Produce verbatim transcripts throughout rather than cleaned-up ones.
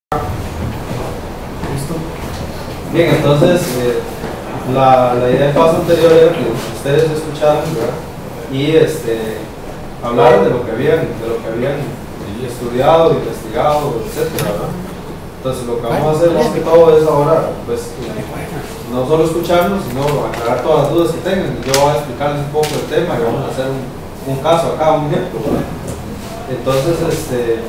¿Listo? Bien, entonces eh, la, la idea del paso anterior era que ustedes escucharan, ¿verdad? Y este, hablaran de lo que habían, de lo que habían estudiado, investigado, etcétera, ¿verdad? Entonces lo que vamos a hacer más que todo es ahora, pues, no solo escucharnos, sino aclarar todas las dudas que tengan. Yo voy a explicarles un poco el tema y vamos a hacer un, un caso acá, un ejemplo, ¿verdad? Entonces, este,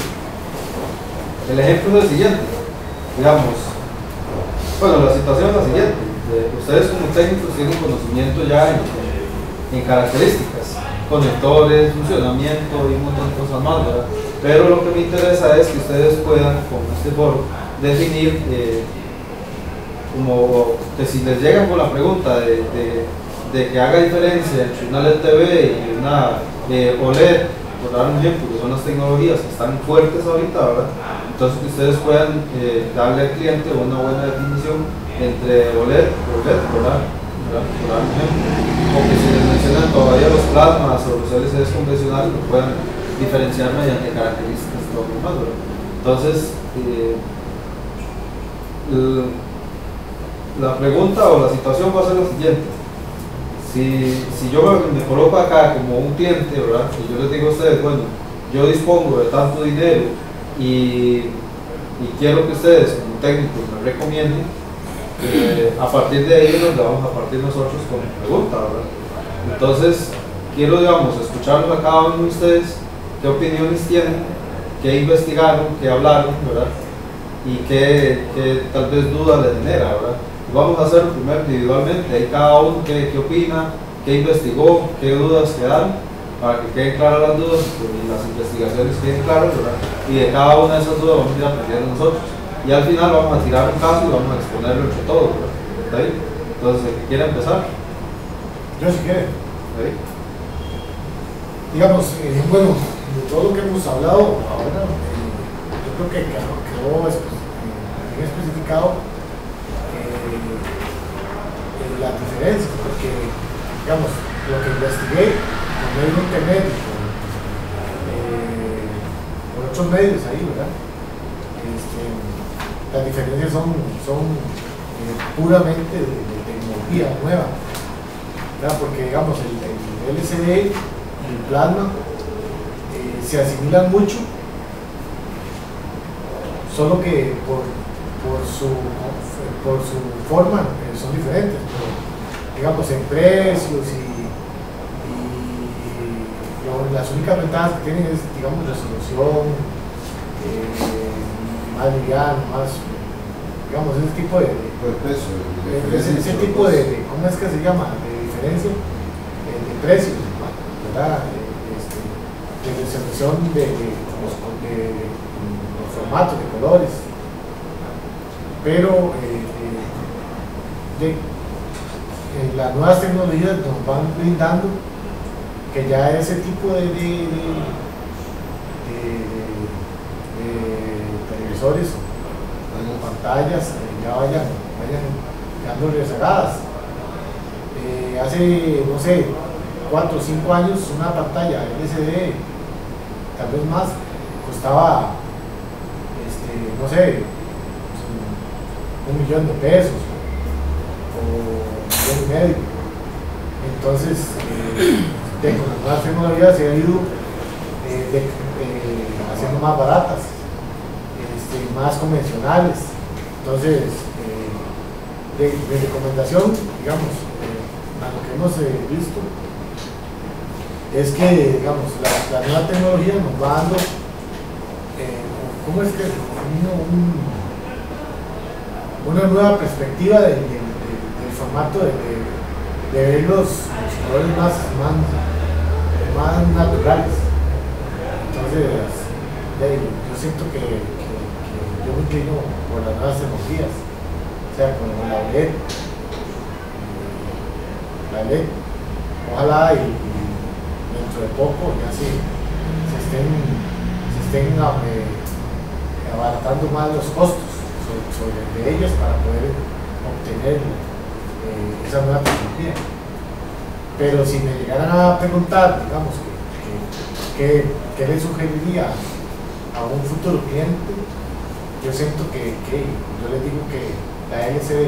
el ejemplo es el siguiente, digamos, bueno, la situación es la siguiente, eh, ustedes como técnicos tienen conocimiento ya en, en características, conectores, funcionamiento y un montón de cosas más, ¿verdad? Pero lo que me interesa es que ustedes puedan, con este foro, definir, eh, como que si les llegan con la pregunta de, de, de que haga diferencia entre una L E D T V y una eh, O L E D, por dar un ejemplo, que son las tecnologías que están fuertes ahorita, ¿verdad? Entonces que ustedes puedan eh, darle al cliente una buena definición entre O L E D y O L E D, ¿verdad? ¿verdad? Por dar un ejemplo. O que si les mencionan todavía los plasmas o los L C Ds convencionales, lo puedan diferenciar mediante características y todo lo demás, ¿verdad? Entonces, eh, la pregunta o la situación va a ser la siguiente. Si, si yo me, me coloco acá como un cliente, ¿verdad? Y yo les digo a ustedes, bueno, yo dispongo de tanto dinero y, y quiero que ustedes como técnicos me recomienden, eh, a partir de ahí nos vamos a partir nosotros con la pregunta, ¿verdad? Entonces, quiero, digamos, escucharlos a cada uno de ustedes, qué opiniones tienen, qué investigaron, qué hablaron, ¿verdad? Y qué, qué tal vez dudas les genera, ¿verdad? Vamos a hacerlo primero individualmente, ahí cada uno qué, qué opina, qué investigó, qué dudas quedan, para que queden claras las dudas y las investigaciones queden claras, ¿verdad? Y de cada una de esas dudas vamos a ir aprendiendo nosotros. Y al final vamos a tirar un caso y vamos a exponerlo entre todos, ¿verdad? ¿Está ahí? Entonces, el que quiera empezar. Yo si quiere. ¿Ahí? Digamos, eh, bueno, de todo lo que hemos hablado ahora, eh, yo creo que quedó, quedó eh, bien especificado eh, las diferencias, porque, digamos, lo que investigué por medio de internet, por, eh, por otros medios ahí, ¿verdad? Este, las diferencias son, son eh, puramente de, de tecnología nueva, ¿verdad? Porque, digamos, el, el L C D y el plasma eh, se asimilan mucho, solo que por, por, su, por su forma eh, son diferentes, pero, digamos, en precios y, y lo, las únicas ventajas que tienen es, digamos, resolución, eh, más liviano, más, digamos, ese tipo de, de peso, de ese, ese tipo de, de, ¿cómo es que se llama? De diferencia de, de precios, ¿verdad? Este, de resolución de, de, los, de, de los formatos, de colores, pero eh, de, de, de, las nuevas tecnologías nos van brindando que ya ese tipo de, de, de, de, de, de televisores o pantallas eh, ya vayan, vayan quedando rezagadas. Eh, hace, no sé, cuatro o cinco años una pantalla L C D, tal vez más, costaba, este, no sé, un millón de pesos o un millón y medio. Entonces, eh, de, con las nuevas tecnologías se ha ido eh, de, eh, haciendo más baratas, este, más convencionales. Entonces, eh, de, de recomendación, digamos, eh, a lo que hemos eh, visto, es que, digamos, la, la nueva tecnología nos va dando, eh, ¿cómo es que un, una nueva perspectiva de, de, de, del formato de, de, de ver los, los colores más, más, más naturales? Entonces, de, yo siento que, que, que yo me inclino por las nuevas tecnologías, o sea, con la L E D, la L E D, ojalá y, y dentro de poco ya se, se estén, se estén eh, abaratando más los costos sobre, sobre de ellas para poder obtener eh, esa nueva tecnología. Pero si me llegaran a preguntar, digamos, que, que, que, que le sugeriría a un futuro cliente, yo siento que, que yo les digo que la L C D.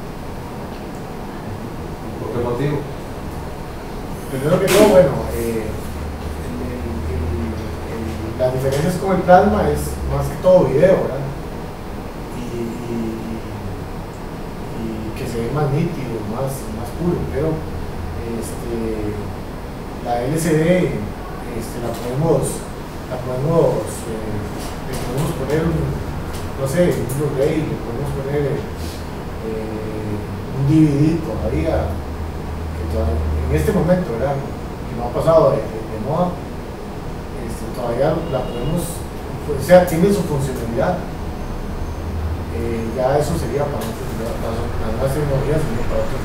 ¿Por qué motivo? Primero que todo, bueno, eh, el, el, el, las diferencias con el plasma es más que todo video, ¿verdad? Y, y, y que se ve más nítido, más, más puro, pero este, la L C D este, la podemos, la podemos, eh, le podemos poner un, no sé, un Blu-ray, le podemos poner eh, un D V D todavía, que todavía, en este momento, ¿verdad? Que no ha pasado de, de, de moda, este, todavía la podemos, o sea, tiene su funcionalidad. Eh, ya eso sería para otros, para las nuevas tecnologías, sino para otros.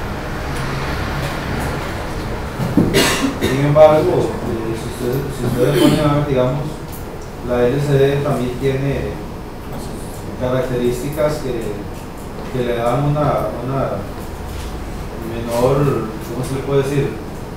Sin embargo, eh, si ustedes si ustedes ponen a ver, digamos, la L C D también tiene características que, que le dan una, una menor, ¿cómo se le puede decir?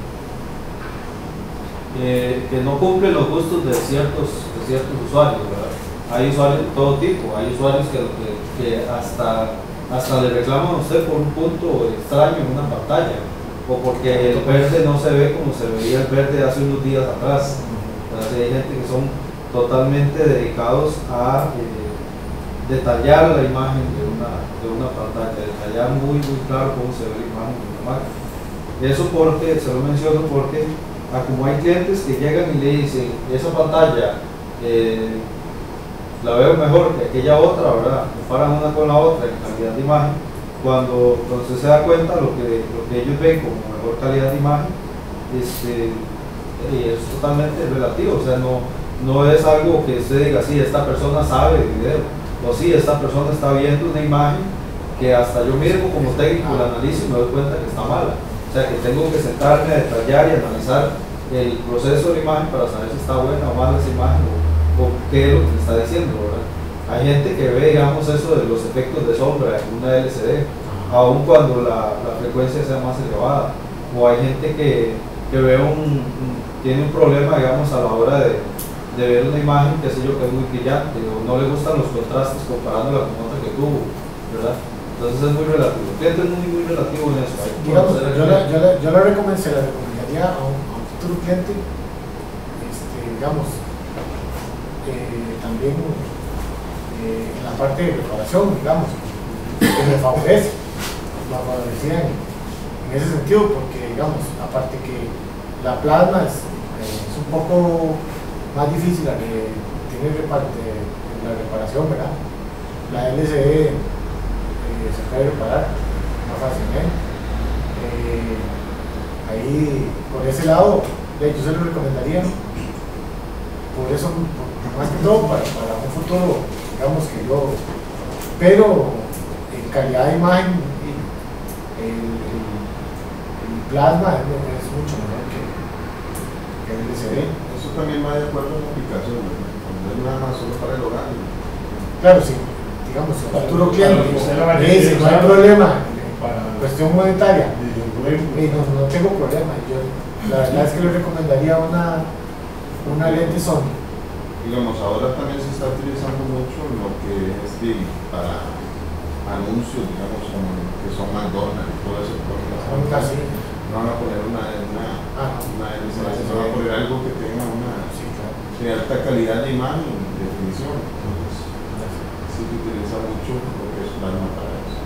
Eh, que no cumplen los gustos de ciertos, de ciertos usuarios, ¿verdad? Hay usuarios de todo tipo, hay usuarios que, que, que hasta, hasta le reclaman a usted por un punto extraño en una pantalla, o porque el verde no se ve como se veía el verde hace unos días atrás. Entonces hay gente que son totalmente dedicados a eh, detallar la imagen de una, de una pantalla, detallar muy muy claro cómo se ve la imagen de una máquina. Eso porque, se lo menciono porque a como hay clientes que llegan y le dicen, esa pantalla eh, la veo mejor que aquella otra, ¿verdad? Comparan una con la otra en calidad de imagen. Cuando entonces se da cuenta lo que, lo que ellos ven como mejor calidad de imagen, este, es totalmente relativo, o sea, no, no es algo que usted diga, sí, esta persona sabe de video, o sí, esta persona está viendo una imagen que hasta yo mismo como técnico la analizo y me doy cuenta que está mala. O sea, que tengo que sentarme a detallar y analizar el proceso de la imagen para saber si está buena o mala esa imagen o, o qué es lo que me está diciendo, ¿verdad? Hay gente que ve, digamos, eso de los efectos de sombra en una L C D, aun cuando la, la frecuencia sea más elevada. O hay gente que, que ve un, un, tiene un problema, digamos, a la hora de, de ver una imagen, que sé yo, que es muy brillante, o no le gustan los contrastes comparándola con otra que tuvo, ¿verdad? Entonces es muy relativo. El cliente es muy, muy relativo en eso. Digamos, yo, la, yo, la, yo la recomend, se la recomendaría a un, a un futuro cliente, este, digamos, eh, también eh, en la parte de preparación, digamos, que me favorece, me favorecía en, en ese sentido, porque, digamos, aparte que la plasma es, eh, es un poco más difícil la que tiene reparte, la reparación, ¿verdad? La L C D eh, se puede reparar más fácilmente. Eh, ahí, por ese lado, yo se lo recomendaría. Por eso, por, más que todo, para, para un futuro, digamos que yo, pero en calidad de imagen, el, el, el plasma es, es mucho mejor que, que el L C D. Eso también va de acuerdo a la aplicación, ¿no? Cuando es nada más solo para el hogar. Claro, sí, digamos, el futuro cliente me dice, no hay problema, cuestión monetaria, y no, no tengo problema. Yo, la verdad es que le recomendaría una, una lente Sony. Digamos, ahora también se está utilizando mucho lo que es de, para anuncios, digamos, como que son McDonald's y todo eso. Casi. No van a poner una, una, ah, una L C D, sino van a poner algo que tenga una sí, claro, de alta calidad de imagen y definición. Entonces, sí se utiliza mucho lo que es plasma para eso.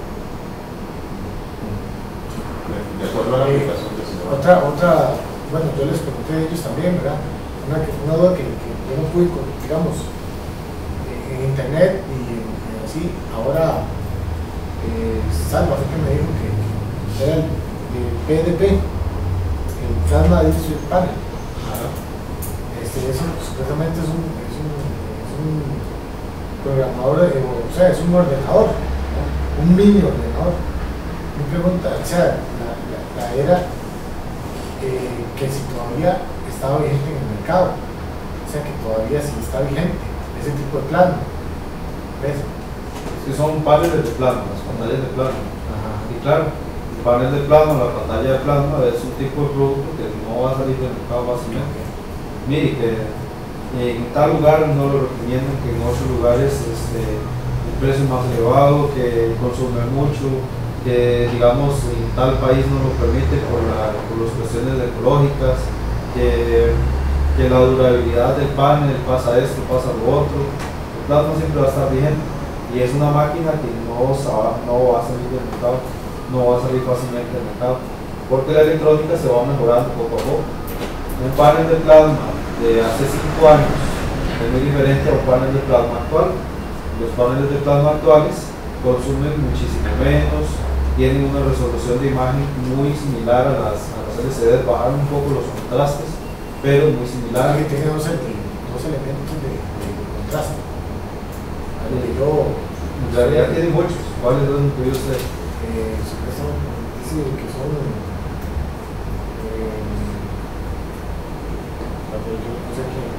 De acuerdo a la eh, aplicación que se va. otra, otra, bueno, yo les pregunté a ellos también, ¿verdad? Una, una duda que, que yo no pude, digamos, en internet y, y así, ahora eh, Salva fue que me dijo que, que era el, el P D P, el Plasma Digital Panel. Este, eso supuestamente es un, es un, es un programador, eh, o sea, es un ordenador, ¿no? Un mini ordenador. Me pregunta, o sea, la, la, la era eh, que si todavía estaba vigente en el mercado, o sea, que todavía sí está vigente ese tipo de plasma. ¿Ves? Sí, son paneles de plasma, las pantallas de plasma. Ajá. Y claro, el panel de plasma, la pantalla de plasma es un tipo de producto que no va a salir del mercado fácilmente. Mire, que en tal lugar no lo recomiendan, que en otros lugares este, el precio es más elevado, que consume mucho, que digamos en tal país no lo permite por, la, por las cuestiones ecológicas, que, que la durabilidad del panel pasa esto, pasa lo otro. El plasma siempre va a estar vigente y es una máquina que no, no va a salir del mercado, no va a salir fácilmente del mercado, porque la electrónica se va mejorando poco a poco. Un panel de plasma de hace cinco años es muy diferente a un panel de plasma actual. Los paneles de plasma actuales consumen muchísimo menos, tienen una resolución de imagen muy similar a las, a las L C D, bajaron un poco los contrastes, pero muy similar. Que tiene dos, dos elementos de, de contraste. A lo que yo, en realidad tiene muchos. ¿Cuáles son los que usted? Eh, supuestamente dice que son. Eh, pero yo no sé qué.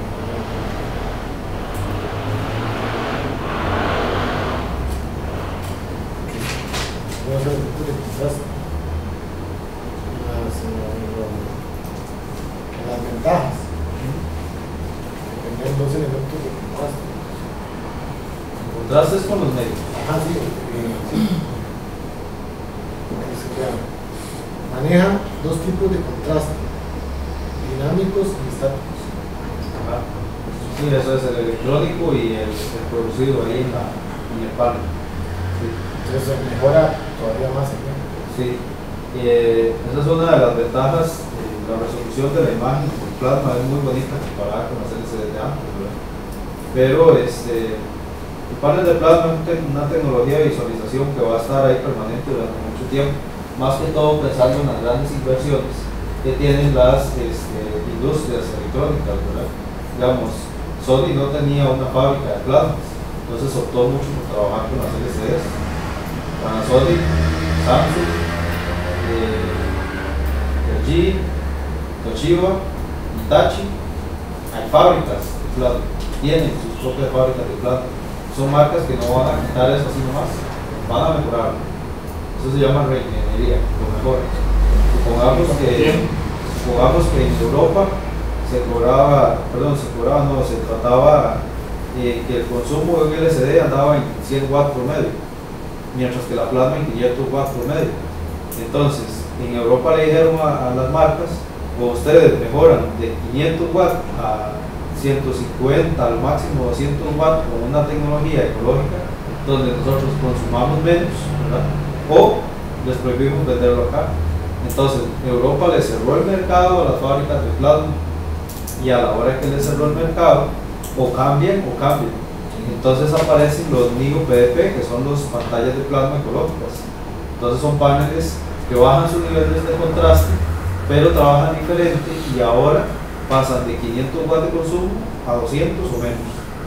No sé el tipo de contraste. Las, eh, las ventajas. Tener dos elementos de contraste. Contrastes con los medios. Ajá, sí. Eh, sí. Que sería, maneja dos tipos de contraste, dinámicos y estáticos. Ajá. Sí, eso es el electrónico y el, el producido ahí en, la, en el panel. Sí. Entonces mejora todavía más el tiempo. Sí. Eh, esa es una de las ventajas. Eh, la resolución de la imagen del plasma es muy bonita comparada con las L C D de antes, ¿verdad? Pero este, el panel de plasma es una tecnología de visualización que va a estar ahí permanente durante mucho tiempo, más que todo pensando en las grandes inversiones que tienen las este, industrias electrónicas, ¿verdad? Digamos, Sony no tenía una fábrica de plasmas, entonces optó mucho por trabajar con las L C Ds. Panasonic, Samsung, eh, L G, Toshiba, Hitachi, hay fábricas de plasma, tienen sus propias fábricas de plasma. Son marcas que no van a quitar eso así nomás, van a mejorarlo. Eso se llama reingeniería, lo mejor. Supongamos que, supongamos que en Europa se cobraba, perdón, se cobraba, no, se trataba eh, que el consumo de un L C D andaba en cien watts por medio, mientras que la plasma en quinientos watts por medio. Entonces, en Europa le dijeron a, a las marcas, o ustedes mejoran de quinientos watts a ciento cincuenta, al máximo doscientos watts con una tecnología ecológica donde nosotros consumamos menos, ¿verdad? O les prohibimos venderlo acá. Entonces Europa le cerró el mercado a las fábricas de plasma y a la hora que le cerró el mercado o cambian o cambian. Entonces aparecen los NIO P D P, que son las pantallas de plasma ecológicas. Entonces son paneles que bajan sus niveles de contraste pero trabajan diferente y ahora pasan de quinientos watts de consumo a doscientos o menos,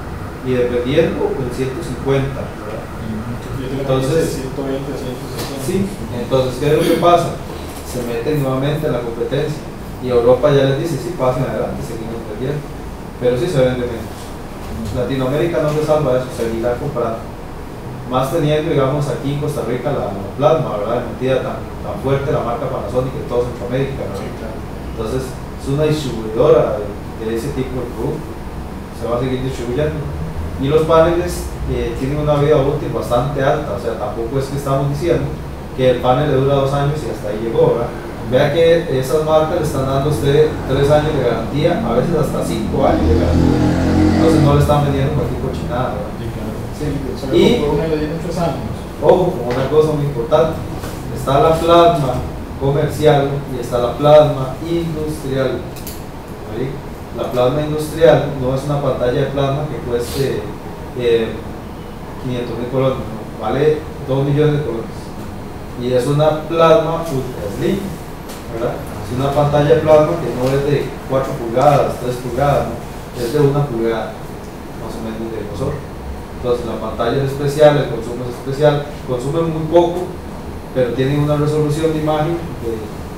y dependiendo en ciento cincuenta, ¿verdad? Entonces, ciento veinte, ciento sesenta. sí, entonces ¿qué es lo que pasa? Se meten nuevamente en la competencia y Europa ya les dice, sí, pasen adelante, seguimos vendiendo, pero sí se vende menos. Latinoamérica no se salva de eso, seguirá comprando, más teniendo, digamos, aquí en Costa Rica la, la plasma, ¿verdad? Metida tan, tan fuerte la marca Panasonic en toda Centroamérica, ¿verdad? Sí, claro. Entonces es una distribuidora de, de ese tipo de producto, se va a seguir distribuyendo. Y los paneles eh, tienen una vida útil bastante alta, o sea, tampoco es que estamos diciendo que el panel le dura dos años y hasta ahí llegó, ¿verdad? Vea que esas marcas le están dando a usted tres años de garantía, a veces hasta cinco años de garantía, entonces no le están vendiendo cualquier cochinada, ¿verdad? Sí, Sí. y Y, por una le dieron tres años. ojo, con una cosa muy importante, está la plasma comercial y está la plasma industrial. ¿Sí? La plasma industrial no es una pantalla de plasma que cueste eh, quinientos mil colones, no, vale dos millones de colones. Y es una plasma ultra slim, ¿verdad? Es una pantalla de plasma que no es de cuatro pulgadas, tres pulgadas, ¿no? Es de una pulgada, más o menos, de grosor. Entonces la pantalla es especial, el consumo es especial, consume muy poco, pero tienen una resolución de imagen de,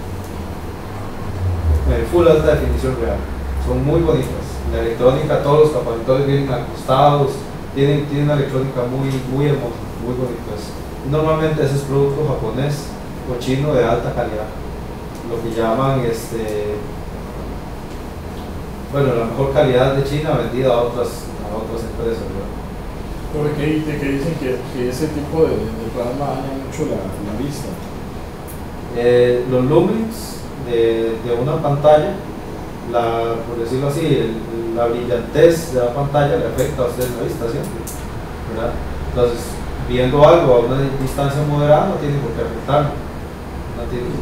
de full alta definición real. Son muy bonitas. La electrónica, todos los capacitores vienen acostados, tienen, tienen una electrónica muy, muy hermosa, muy bonitas. Normalmente ese es producto japonés o chino de alta calidad, lo que llaman este, bueno, la mejor calidad de China vendida a otras, a otras empresas, ¿verdad? Porque de que dicen que, que ese tipo de, de plasma daña mucho la, la vista. Eh, los lumens de, de una pantalla, la, por decirlo así, el, la brillantez de la pantalla le afecta a usted en la vista siempre, ¿verdad? Entonces, viendo algo a una distancia moderada no tiene por qué afectarlo. No tiene.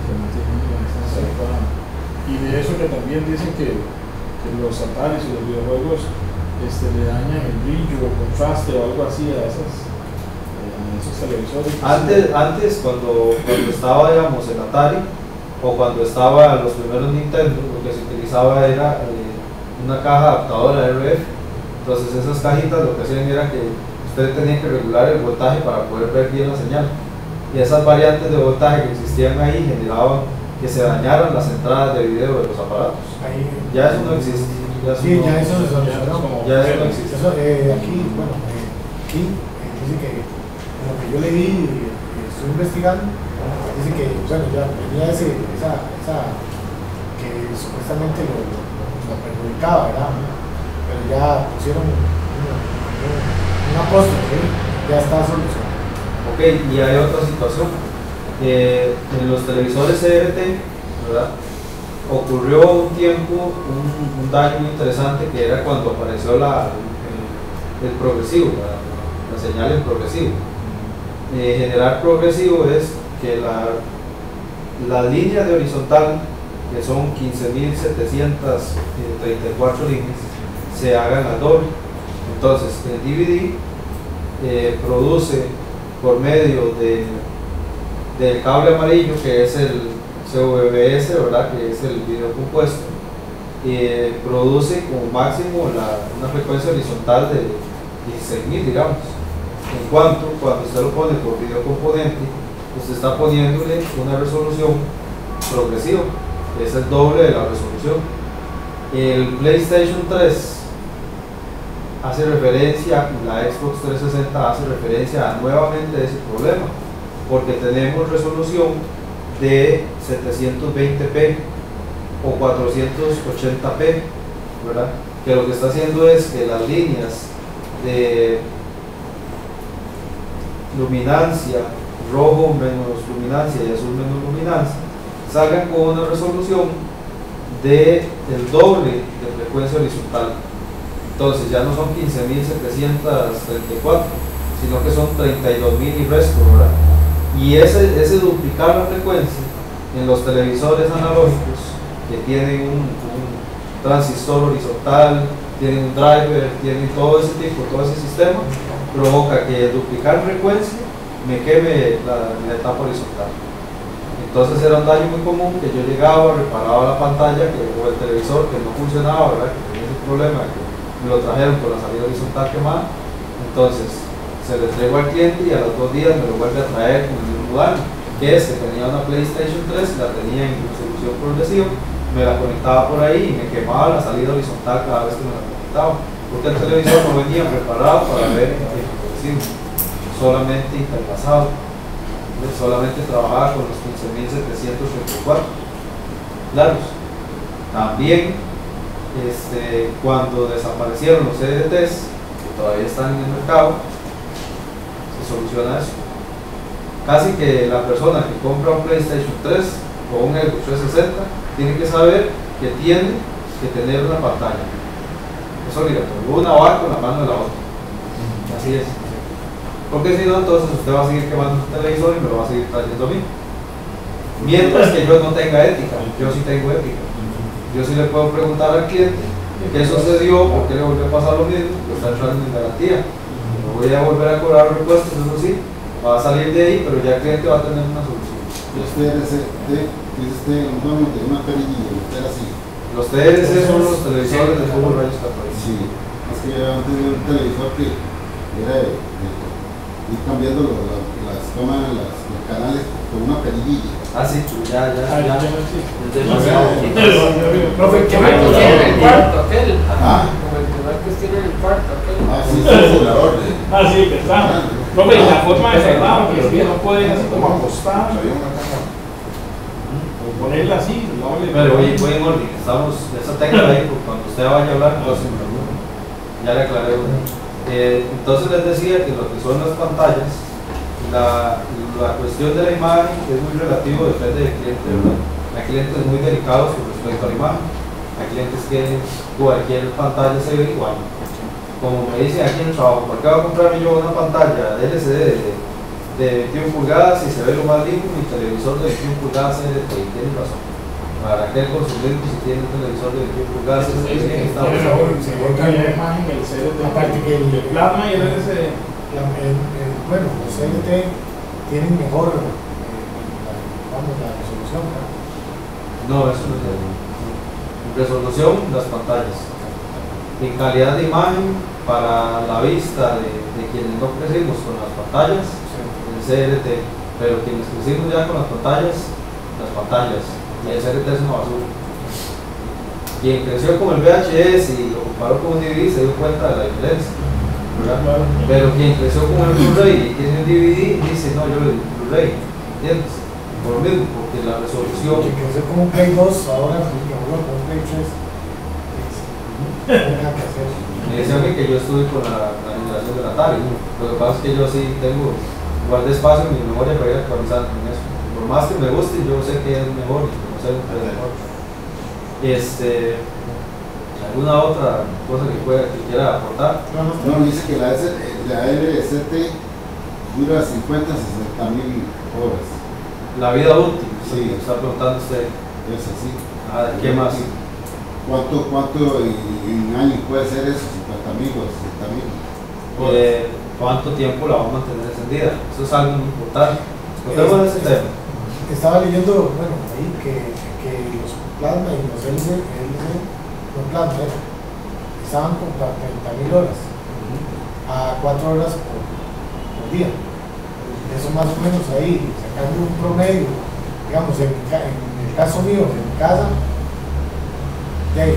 Y de eso que también dicen que, que los Ataris y los videojuegos este, le dañan el brillo o contraste o algo así a, esas, a esos televisores. Antes, antes cuando, cuando estaba, digamos, el Atari o cuando estaba los primeros Nintendo, lo que se utilizaba era eh, una caja adaptadora R F. Entonces esas cajitas lo que hacían era que usted tenía que regular el voltaje para poder ver bien la señal. Y esas variantes de voltaje que existían ahí generaban que se dañaran las entradas de video de los aparatos. Ahí, Ya eso no existe. Ya eso sí, no, ya eso se solucionó. ya eso no existe. Eso, eh, aquí, bueno, eh, aquí eh, dice que en lo que yo leí y eh, estoy investigando, dice que, bueno, ya venía ese, esa, esa, que supuestamente lo, lo, lo perjudicaba, ¿verdad? Pero ya pusieron un, un, un apóstrofe, ¿eh? Ya está solucionado. Ok, y hay otra situación. Eh, en los televisores C R T, ¿verdad? Ocurrió un tiempo un, un daño muy interesante que era cuando apareció la, el, el progresivo, ¿verdad? La señal en progresivo. Eh, generar progresivo es que la, la línea de horizontal, que son quince mil setecientos treinta y cuatro líneas, se hagan al doble. Entonces, el D V D eh, produce por medio de, del cable amarillo, que es el C V B S, ¿verdad? Que es el video compuesto, eh, produce como máximo la, una frecuencia horizontal de dieciséis mil, digamos. En cuanto, cuando usted lo pone por video componente, usted está poniéndole una resolución progresiva, que es el doble de la resolución. El PlayStation tres hace referencia, la Xbox trescientos sesenta hace referencia a nuevamente ese problema, porque tenemos resolución de setecientos veinte p o cuatrocientos ochenta p, ¿verdad? Que lo que está haciendo es que las líneas de luminancia, rojo menos luminancia y azul menos luminancia, salgan con una resolución de el doble de frecuencia horizontal. Entonces ya no son quince mil setecientos treinta y cuatro, sino que son treinta y dos mil y resto, ¿verdad? Y ese, ese duplicar la frecuencia en los televisores analógicos que tienen un, un transistor horizontal, tienen un driver, tienen todo ese tipo, todo ese sistema, provoca que duplicar frecuencia me queme la, la etapa horizontal. Entonces era un daño muy común que yo llegaba, reparaba la pantalla que, o el televisor que no funcionaba, ¿verdad? Que tenía ese problema, que me lo trajeron con la salida horizontal quemada. Entonces se lo entrego al cliente y a los dos días me lo vuelve a traer con el mismo daño, que es que tenía una PlayStation tres, la tenía en resolución progresiva, me la conectaba por ahí y me quemaba la salida horizontal cada vez que me la conectaba, porque el televisor no venía preparado para ver en progresivo, solamente interpasado, solamente trabajaba con los quince mil setecientos treinta y cuatro. Claro, también este, cuando desaparecieron los C D Ts, que todavía están en el mercado, se soluciona eso. Casi que la persona que compra un PlayStation tres o un Xbox trescientos sesenta tiene que saber que tiene que tener una pantalla. Es obligatorio, una va con la mano de la otra. Así es. Porque si no, entonces usted va a seguir quemando su televisor y me lo va a seguir trayendo a mí. Mientras que yo no tenga ética, yo sí tengo ética. Yo sí le puedo preguntar al cliente qué sucedió, por qué le volvió a pasar lo mismo, lo está entrando en garantía. No voy a volver a cobrar repuestos, eso sí, va a salir de ahí, pero ya el cliente va a tener una solución. Los T R C, dice usted, de una perilla, usted así. Los T R C son los televisores de tubo rayos catódicos. Sí, es que yo antes tenía un televisor que era de, de ir cambiando los, los, las tomas, las, los canales con una perillilla. Ah, sí, ya, ya, ya. Es demasiado. Profe, ¿qué Como el que tiene en el cuarto, aquel. Ah. Como el que tiene en el cuarto, aquel. Ah, sí, sí, es la orden. Ah, sí, que está. No, pero la forma de cerrado, que es que no pueden así como acostar. Había una caja. Ok. ponerla así, darle. Pero oye, voy en orden, estamos, esa tecla ahí, porque cuando usted vaya a hablar, entonces, ya le aclaré una. Eh, entonces les decía que lo que son las pantallas, la, la cuestión de la imagen es muy relativo, depende del cliente, ¿verdad? Hay clientes muy delicados con respecto a la imagen, hay clientes que cualquier pantalla se ve igual. Como me dicen aquí en el trabajo, ¿por qué voy a comprarme yo una pantalla L C D de, de veintiuna pulgadas y se ve lo más lindo? Mi televisor de veintiuna pulgadas L C D, tiene razón. ¿Para qué consumir si tiene un televisor de veintiuna pulgadas L C D? Está bueno. Se borra la imagen, el C D de Aparte que el, el plasma y el L C D. la- el- el- bueno, los L T tienen mejor eh, la, vamos, la resolución, ¿verdad? No, eso no es eso. En resolución, las pantallas. En calidad de imagen, para la vista de, de quienes no crecimos con las pantallas, el C R T. Pero quienes crecimos ya con las pantallas, las pantallas. Y el C R T es una basura. Quien creció con el V H S y lo comparó con un D V D se dio cuenta de la diferencia, ¿verdad? Pero quien creció con el Blu-ray y tiene un D V D dice, no, yo le digo Blu-ray, ¿entiendes? Por lo mismo, porque la resolución. Que creció como un Play dos, ahora que ahora con un Play tres. No hay nada que hacer. Me decían que yo estuve con la, la generación del Atari. Lo que pasa es que yo sí tengo, guardé espacio en mi memoria para ir actualizando en eso. Por más que me guste, yo sé que es mejor y no sé lo que es mejor. Este, ¿alguna otra cosa que, pueda, que quiera aportar? No, no, No, dice que la, S- la L C T dura cincuenta a sesenta mil horas. La vida útil, Sí. me está preguntando usted. Es así. Ah, ¿qué más? ¿Cuánto, cuánto en, en años puede ser eso? cincuenta mil o sesenta mil. Eh, ¿Cuánto tiempo la vamos a mantener encendida? Eso es algo muy importante. Volvemos a ese tema. Estaba leyendo, bueno, ahí que, que los plasma y los L C D, los plasma, eh, estaban con treinta mil horas a cuatro horas por, por día. Eso más o menos ahí, sacando un promedio, digamos, en, mi ca- en el caso mío, en mi casa, de ahí,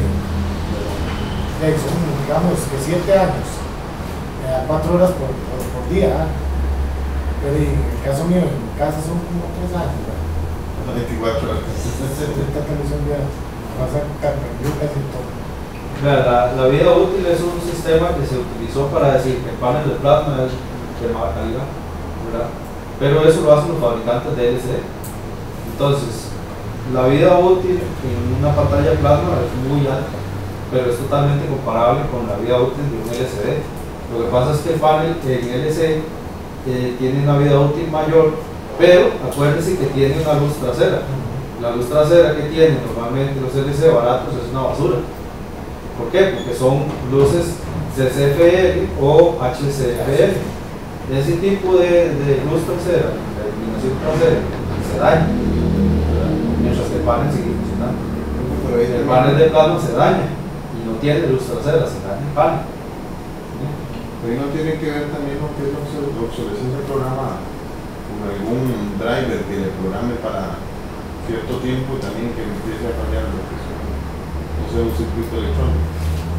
de ahí son, digamos, que siete años, eh, a cuatro horas por, por, por día, ¿ah? Pero en el caso mío, en mi casa son como tres años, ¿verdad? veinticuatro horas. Esta televisión ya pasa cambió casi todo. Vea, La, la vida útil es un sistema que se utilizó para decir que el panel de plasma es de mala calidad, ¿verdad? Pero eso lo hacen los fabricantes de L C D. Entonces, la vida útil en una pantalla plasma es muy alta, pero es totalmente comparable con la vida útil de un L C D. Lo que pasa es que el panel en L C D eh, tiene una vida útil mayor, pero acuérdense que tiene una luz trasera. La luz trasera que tienen normalmente los L C D baratos es una basura. ¿Por qué? Porque son luces C C F L o H C F L. Ese tipo de, de luz trasera, de iluminación trasera, se daña, ¿verdad? Mientras que el panel sigue funcionando. Pero ahí El también- panel de plasma se daña y no tiene luz trasera, se daña el panel. Pero ahí no tiene que ver también lo que es la obs- la obsolescencia programada, con algún driver que le programe para cierto tiempo también que empiece a fallar lo que es un, no sé, un circuito electrónico.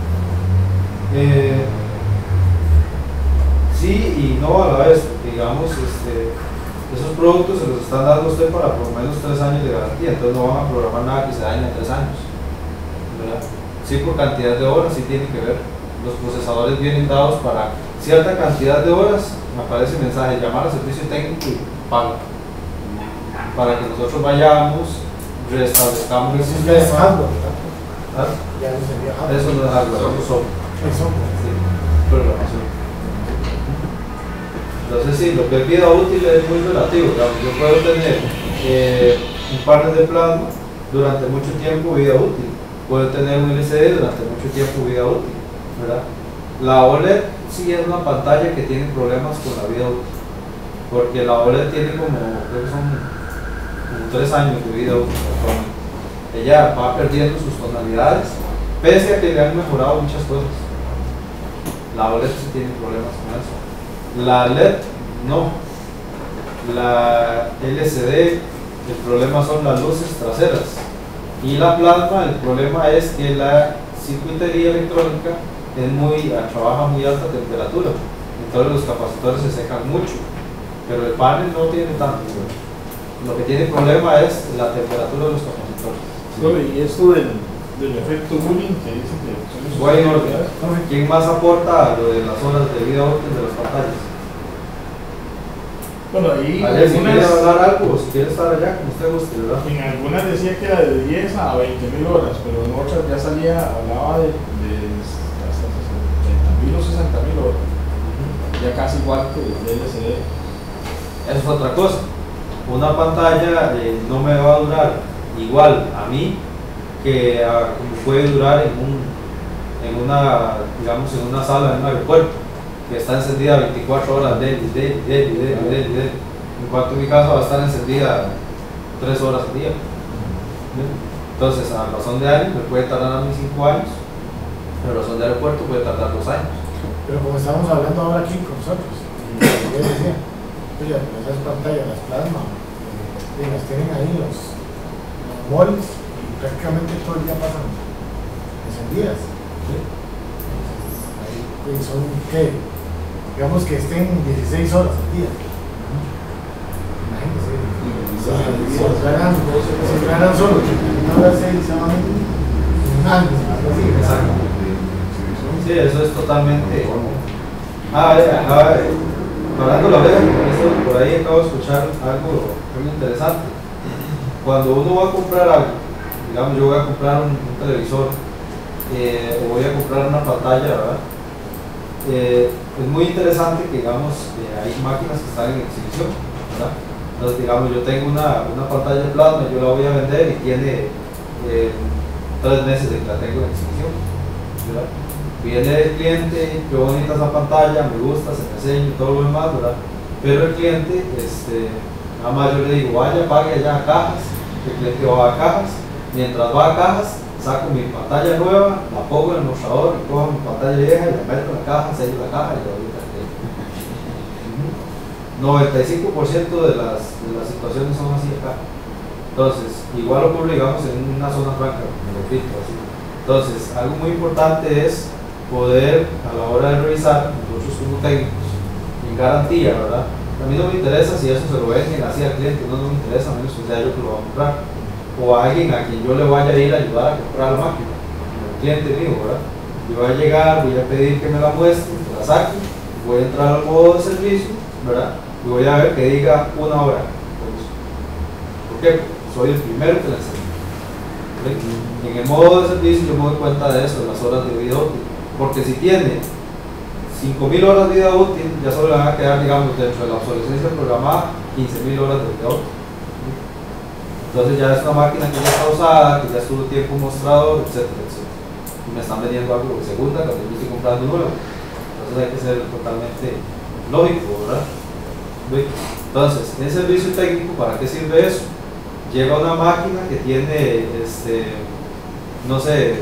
Eh, sí y no a la vez, porque digamos, este, esos productos se los están dando a usted para por lo menos tres años de garantía, entonces no van a programar nada que se dañe en tres años, ¿verdad? Sí, por cantidad de horas, sí tiene que ver. Los procesadores vienen dados para cierta cantidad de horas, me aparece el mensaje, llamar al servicio técnico y paga, para que nosotros vayamos, restablezcamos el Eso ya es sistema. hardware, ¿verdad? ¿Ah? Ya no sería hardware. Eso no es hardware, eso es software. Eso, Sí, programación. Entonces sí, lo que es vida útil es muy relativo. Digamos, yo puedo tener eh, un panel de plasma durante mucho tiempo vida útil. Puedo tener un L C D durante mucho tiempo vida útil, ¿verdad? La O L E D sí es una pantalla que tiene problemas con la vida útil, porque la O L E D tiene como, creo que son como tres años de vida útil actualmente. Ella va perdiendo sus tonalidades, pese a que le han mejorado muchas cosas. La O L E D sí tiene problemas con eso. La L E D no. La L C D, el problema son las luces traseras. Y la plasma, el problema es que la circuitería electrónica es muy, trabaja a muy alta temperatura. Entonces los capacitores se secan mucho. Pero el panel no tiene tanto. ¿No? Lo que tiene problema es la temperatura de los capacitores. Bueno, y esto del, del efecto Bulling que dice que son esos Bueno, propiedades. ¿quién más aporta a lo de las horas de vida útil de las pantallas? Bueno, ahí Ayer, si quiere algunas, hablar algo, si quiere estar allá, como usted guste, ¿verdad? en algunas decía que era de diez a veinte mil horas, pero en otras ya salía, hablaba de, de hasta treinta mil o sesenta mil horas. Ya casi igual que el L C D. Eso es otra cosa. Una pantalla eh, no me va a durar igual a mí que a, como puede durar en, un, en una, digamos, en una sala de un aeropuerto que está encendida veinticuatro horas de y de y de y de y de y de. En cuanto a mi casa va a estar encendida tres horas al día. Entonces, a razón de años me puede tardar a mí cinco años, a razón de aeropuerto puede tardar dos años. Pero como estamos hablando ahora aquí con nosotros, y yo decía, oye, esas pantallas, las plasma, eh, y las tienen ahí los, los malls y prácticamente todo el día pasan encendidas. ¿Sí? Ahí, pues, son, ¿qué? Digamos que estén dieciséis horas al día. Imagínense, si declaran solo una hora seis, se van un año, algo así. Exacto. Sí, eso es totalmente. Ah, acaba de. Hablando la oreja, por ahí acabo de escuchar algo muy interesante. Cuando uno va a comprar algo, digamos, yo voy a comprar un, un televisor eh, o voy a comprar una pantalla, ¿verdad? Eh, es muy interesante que, digamos, eh, hay máquinas que están en exhibición, ¿verdad? Entonces, digamos, yo tengo una, una pantalla de plasma, yo la voy a vender y tiene eh, tres meses de que la tengo en exhibición, ¿verdad? Viene el cliente, qué bonita esa pantalla, me gusta, se me enseña y todo lo demás, ¿verdad? Pero el cliente, este, nada más yo le digo, vaya, pague allá a cajas, el cliente va a cajas, mientras va a cajas, saco mi pantalla nueva, la pongo en el mostrador, cojo mi pantalla vieja y la meto en la caja, sello la caja y la doy al cliente. noventa y cinco por ciento de las, de las situaciones son así acá. Entonces, igual ocurre, digamos, en una zona franca, me repito, así. Entonces, algo muy importante es poder, a la hora de revisar, nosotros como técnicos, en garantía, ¿verdad? A mí no me interesa si eso se lo venden así al cliente, no, no me interesa, a menos que sea yo que lo va a comprar, o a alguien a quien yo le vaya a ir a ayudar a comprar la máquina, el cliente mío, ¿verdad? Yo voy a llegar, voy a pedir que me la muestre, que la saque, voy a entrar al modo de servicio, ¿verdad? Y voy a ver que diga una hora. ¿Por qué? Soy el primero que la enseño. En el modo de servicio yo me doy cuenta de eso, de las horas de vida útil. Porque si tiene cinco mil horas de vida útil, ya solo le van a quedar, digamos, dentro de la obsolescencia programada, quince mil horas de vida útil. Entonces ya es una máquina que ya está usada, que ya estuvo tiempo mostrador, etcétera, etcétera. Y me están vendiendo algo de segunda cuando yo estoy comprando nuevo. Entonces hay que ser totalmente lógico, ¿verdad? Entonces, en servicio técnico, ¿para qué sirve eso? Llega una máquina que tiene, este, no sé,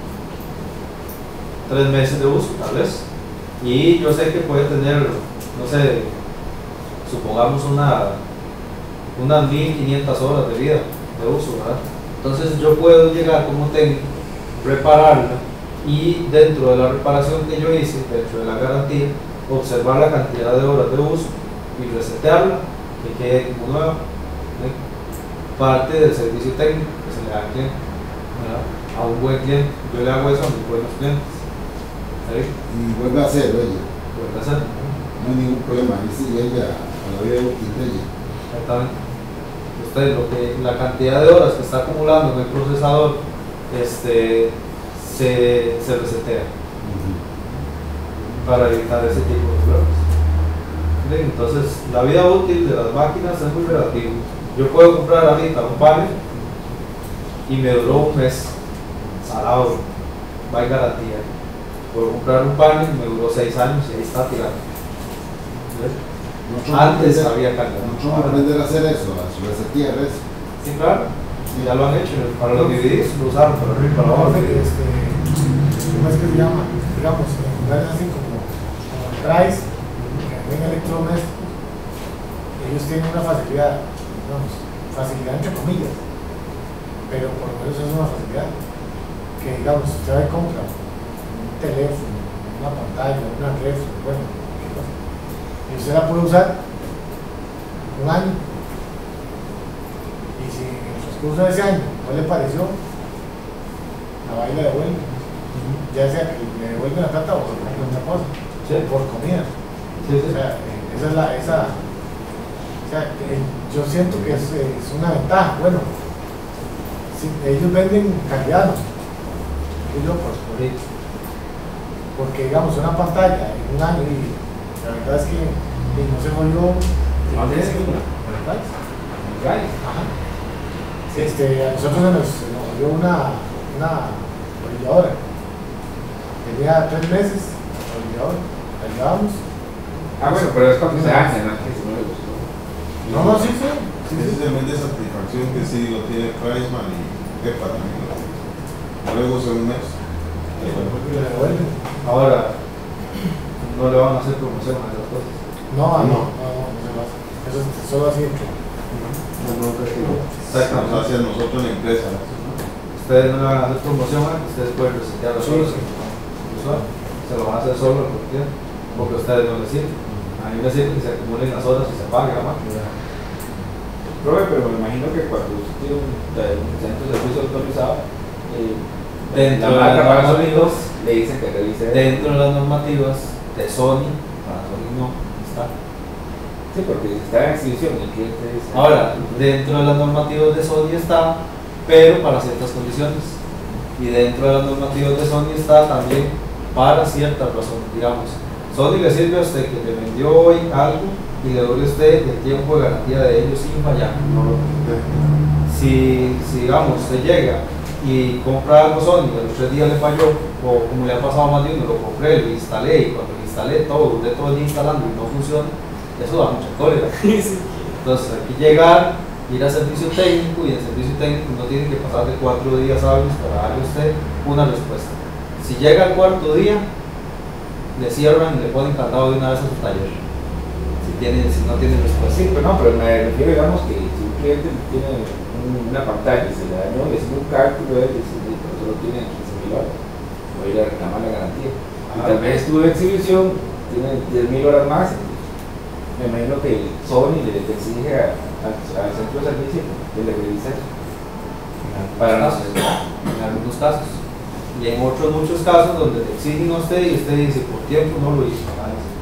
tres meses de uso, tal vez, y yo sé que puede tener, no sé, supongamos una, unas mil quinientas horas de vida de uso, ¿verdad? Entonces yo puedo llegar como técnico, repararla, y dentro de la reparación que yo hice, dentro de la garantía, observar la cantidad de horas de uso y resetearla, que quede como nueva, ¿sí? Parte del servicio técnico que se le da al cliente, ¿verdad? A un buen cliente. Yo le hago eso a mis buenos clientes, ¿sí? Y vuelve a hacer, oye, Puede hacer. no hay ningún problema, ahí sí llega a la vida útil de ella. Exactamente. Usted, lo que, la cantidad de horas que está acumulando en el procesador, este, se, se resetea para evitar ese tipo de problemas. ¿Sí? Entonces, la vida útil de las máquinas es muy relativa. Yo puedo comprar ahorita un panel y me duró un mes, salado, va en garantía. Puedo comprar un panel y me duró seis años y ahí está tirado. ¿Sí? Antes aprender, había carga. Nosotros vamos a aprender a hacer eso, a resetear eso. Sí, claro. Y ya lo han hecho. Para los D V Ds lo usaron para arriba y para abajo. Este, ¿cómo es que se llama? Digamos, en lugares así como, como el Price, que en electrodomésticos, ellos tienen una facilidad, digamos, facilidad entre comillas, pero por lo menos es una facilidad. Que digamos, usted va y compra un teléfono, una pantalla, una refri, bueno, qué cosa, y usted la puede usar un año. transcurso de ese año no le pareció, la va y la devuelve. Ya sea que le devuelven la plata o se compra otra cosa, Sí. por comida. Sí, sí. O sea, eh, esa es la, esa, o sea, eh, yo siento que es, eh, es una ventaja. Bueno, si ellos venden calidad, ¿no? Digo yo, por- por- Sí. porque digamos una pantalla en un año y la verdad es que y no se volvió. Ah, ¿tienes alguna? ¿Verdad? Right. Ajá. Este, a nosotros se nos, se nos volvió una, una olvidadora. Tenía tres meses, la olvidadora, la llevábamos. Ah, bueno, pero es cuando se hace, ¿no? Que si no le gustó. No, no, sí, sí. sí, Ese sí. es el mes de satisfacción que sí lo tiene Kreisman y Pepa también lo tiene. Luego es un mes. Y la devuelven. Ahora, no le van a hacer promoción a esas cosas. No, no, no, No. no, no se pasa. Eso es solo así entre. No, no, creo que no. Nos Exactamente. hace a nosotros la empresa. Ustedes no le van a hacer promoción a que ustedes pueden resetear los Sí, solos. sí. Se lo van a hacer solo el tiempo, porque a ustedes no les sirve. A mí me sirve que se acumulen las horas y se apague la máquina. Profe, pero me imagino que cuando usted tiene un, un centro de servicio autorizado, eh, Dentro la de marca las para normativas, sonidos le dicen que revise eso. dentro de las normativas de Sony, para Sony no está. Sí, porque si está en exhibición y el cliente dice. Ahora, dentro de las normativas de Sony está, pero para ciertas condiciones. Y dentro de las normativas de Sony está también para ciertas razones. Digamos, Sony le sirve a usted que le vendió hoy algo y le doy a usted el tiempo de garantía de ellos sin fallar. Si, si digamos, usted llega y compra algo Sony y a los tres días le falló, o como le ha pasado a más de uno, lo compré, lo instalé y cuando lo instalé todo, duré todo el día instalando y no funciona, eso da mucha cólera. Entonces hay que llegar, ir a servicio técnico y en servicio técnico no tiene que pasar de cuatro días hábiles para darle a usted una respuesta. Si llega al cuarto día, le cierran y le ponen candado de una vez a su taller. Si, tiene, si no tiene respuesta. Sí, pero no, pero me refiero, digamos, que si un cliente tiene un- una pantalla y se le dañó, le hacen un cálculo de él y dice, "Sí, pero solo tiene quince mil horas, voy a ir a reclamar la garantía. Y Ah. tal vez estuvo en exhibición, tiene diez mil horas más, me imagino que Sony le, le exige a- a- al centro de servicio que le revise eso. Para Para no- en algunos casos. Y en otros muchos casos donde le exigen a usted y usted dice por tiempo no lo hizo. Ah, sí.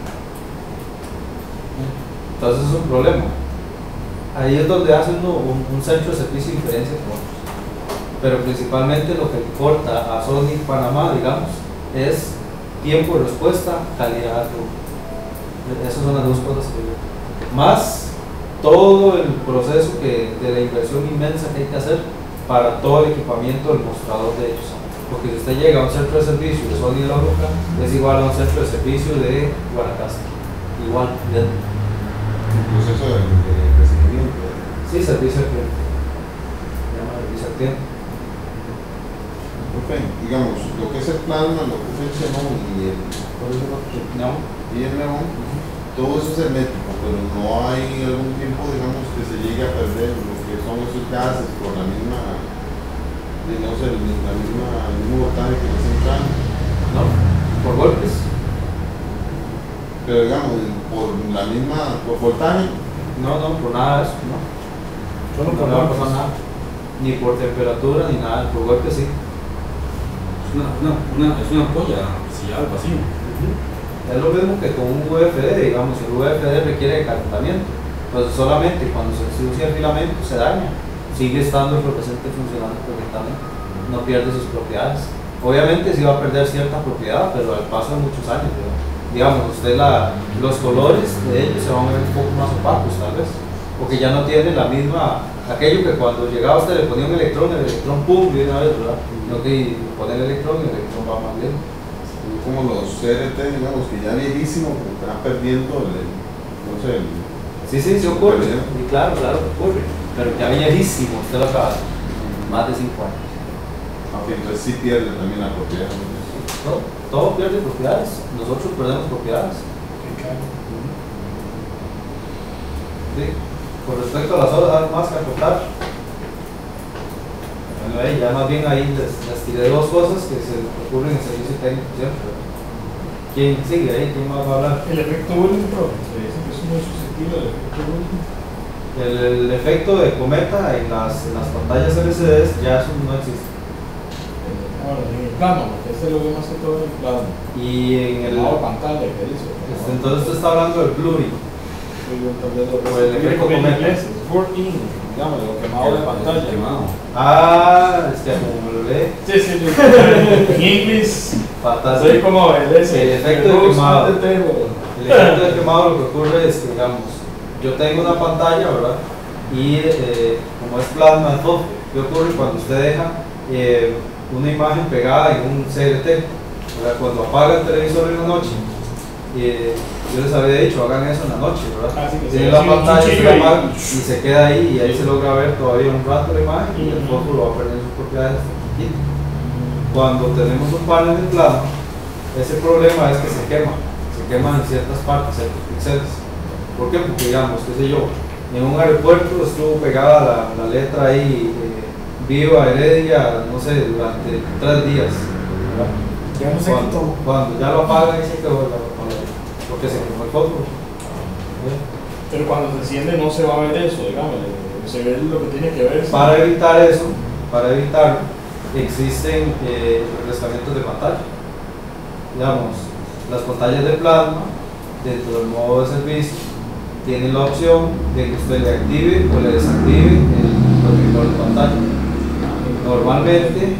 Entonces es un problema. Ahí es donde hace uno un, un centro de servicio y diferencia con otros. Pero principalmente lo que le importa a Sony Panamá, digamos, es tiempo de respuesta, calidad de producto. Esas son las dos cosas que yo. Más todo el proceso que, de la inversión inmensa que hay que hacer para todo el equipamiento del mostrador de ellos. Porque si usted llega a un centro de servicio de Sony de la Roca, es igual a un centro de servicio de Guanacaste. Igual, idéntico. El proceso de, de recibimiento. Sí, servicio al cliente. Se llama servicio al cliente. Ok, digamos, lo que es el plasma, lo que es el xenón y el, ¿cuál es el otro? No. Y el neón, todo eso es hermético, pero no hay algún tiempo, digamos, que se llegue a perder lo que son esos gases por la misma, de, no sé, la misma, el mismo voltaje que les entran. No. Por golpes. Pero digamos, por la misma, por voltaje, No, no, por nada de eso. No. Solo No por le va a golpes. pasar nada. Ni por temperatura ni nada. Por golpes sí. Es una, una, una, es una ampolla sellada al vacío. Es lo mismo que con un U F D, digamos, el U F D requiere de calentamiento. Entonces solamente cuando se ensucia el filamento se daña. Sigue estando el fluorescente funcionando correctamente. No pierde sus propiedades. Obviamente sí va a perder cierta propiedad, pero al paso de muchos años, ¿verdad? Digamos, usted la, los colores de ellos se van a ver un poco más opacos tal vez, porque ya no tiene la misma, aquello que cuando llegaba usted le ponía un electrón, el electrón pum, de una vez, ¿verdad? No que le pone el electrón y el electrón va más lento. como los C R T, digamos, que ya viejísimos, que están perdiendo el, no sé, el, Sí, sí, sí ocurre, Pero ya. sí, claro, claro que ocurre, pero ya viejísimo, usted lo acaba, más de cinco años. aunque entonces sí pierde también la propiedad. Todo, todo pierde propiedades, nosotros perdemos propiedades. Qué caro. Sí. Con respecto a las horas, algo más que aportar. Bueno, ahí ya más bien ahí les, les tiré dos cosas que se ocurren en servicio técnico siempre. ¿Quién sigue ahí? ¿Quién más va a hablar? El efecto Bulling, pero se dice que es muy susceptible del efecto Bulling. El, el efecto de cometa en las, en las pantallas L C Ds ya eso no existe. Bueno, en el plano, porque este lo ve más que todo en el plano. Y en el. El lado de pantalla, que dice. Este, entonces usted está hablando del blurring. O el efecto cometa. Burn-in, digamos, lo quemado de pantalla. Quemado. Ah, es que como lo lee. Sí, sí, sí. En inglés. Fantástico. Soy como el ese. El efecto de quemado. El efecto de quemado lo que ocurre es que, digamos, yo tengo una pantalla, ¿verdad? Y eh, como es plasma de foco, ¿qué ocurre cuando usted deja eh, una imagen pegada en un C R T? ¿Verdad? Cuando apaga el televisor en la noche, eh, yo les había dicho, hagan eso en la noche, ¿verdad? Ah, sí, que Tiene se la hace un pantalla, se cuchillo la y- apaga y se queda ahí y ahí se logra ver todavía un rato la imagen y el foco lo va a perder sus propiedades hasta que quite. Cuando tenemos un panel de plasma, ese problema es que se quema, se queman en ciertas partes, ciertos píxeles. ¿Por qué? Porque digamos, qué sé yo, en un aeropuerto estuvo pegada la, la letra ahí, eh, Viva Heredia, no sé, durante tres días. ¿verdad? Ya no sé Cuando, quitó. cuando ya lo apagan y se quedó la, la- porque se quemó el foco. ¿eh? Pero cuando se enciende no se va a ver eso, digamos. Se ve lo que tiene que ver. Para evitar eso, para evitarlo, existen eh, refrescamientos de pantalla. Digamos, las pantallas de plasma, dentro del modo de servicio, tienen la opción de que usted le active o le desactive el protector de pantalla. Normalmente,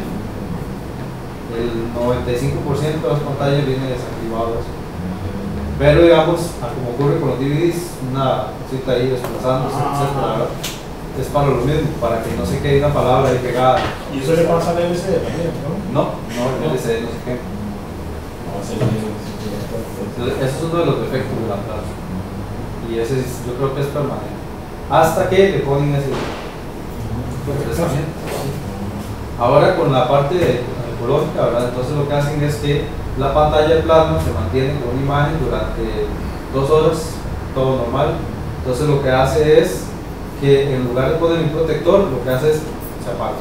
el noventa y cinco por ciento de las pantallas vienen desactivadas. Pero digamos, a como ocurre con los D V Ds, una cosita ahí desplazándose, Ah. etcétera, ¿verdad? Es para lo mismo, para que no se quede una palabra ahí pegada. Y eso le pasa al L C D también, ¿no? No, no, el L C D no se quema. No, sí, sí, sí, sí. Entonces, eso es uno de los defectos de la plasma. Y ese es- yo creo que es permanente. Hasta que le ponen ese refrescamiento. Ahora con la parte de- ecológica, ¿verdad? Entonces lo que hacen es que la pantalla de plasma se mantiene con una imagen durante dos horas, todo normal. Entonces lo que hace es que en lugar de poner un protector, lo que hace es se apaga.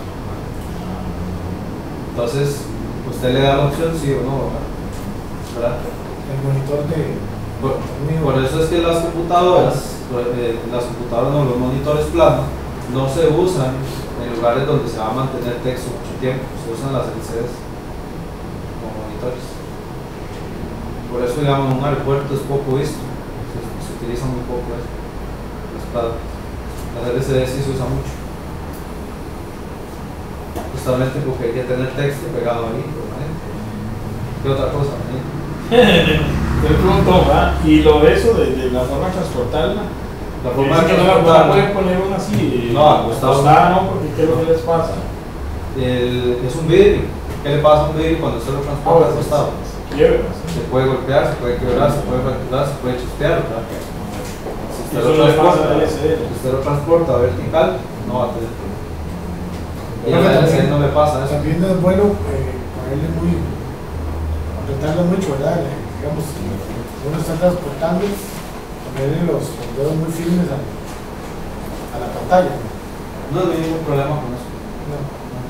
Entonces usted le da la opción sí o no, ¿verdad? El monitor de. Por, por eso es que las computadoras, eh, las computadoras no, los monitores plasma no se usan en lugares donde se va a mantener texto mucho tiempo, se usan las L C Ds como monitores. Por eso, digamos, en un aeropuerto es poco visto, se, se utiliza muy poco eso, los plasmas. Las L C Ds sí se usa mucho, justamente porque hay que tener texto pegado ahí permanente. ¿Qué otra cosa? ¿Eh? Te pregunto, ¿verdad? Y lo de eso, de, de la forma de transportarla. La forma Dice de que no la- no la transportarla. pueden poner una así. No, acostado. acostada, no, porque ¿qué es lo que les pasa? El- es un vidrio. ¿Qué le pasa a un vidrio cuando usted lo transporta al costado? Se quiebra. Se puede golpear, se puede quebrar, se puede fracturar, se puede chispear, ¿verdad? Si usted, Eso lo no le pasa transporta, al L C D. si usted lo transporta vertical, no va a tener problema. Y Creo a que la L C D también- no le pasa eso. También es bueno eh, ponerle muy. apretarlo mucho, ¿verdad? Eh, Digamos, si uno está transportando, ponerle los, los dedos muy firmes a, a la pantalla. No hay ningún problema con eso. No.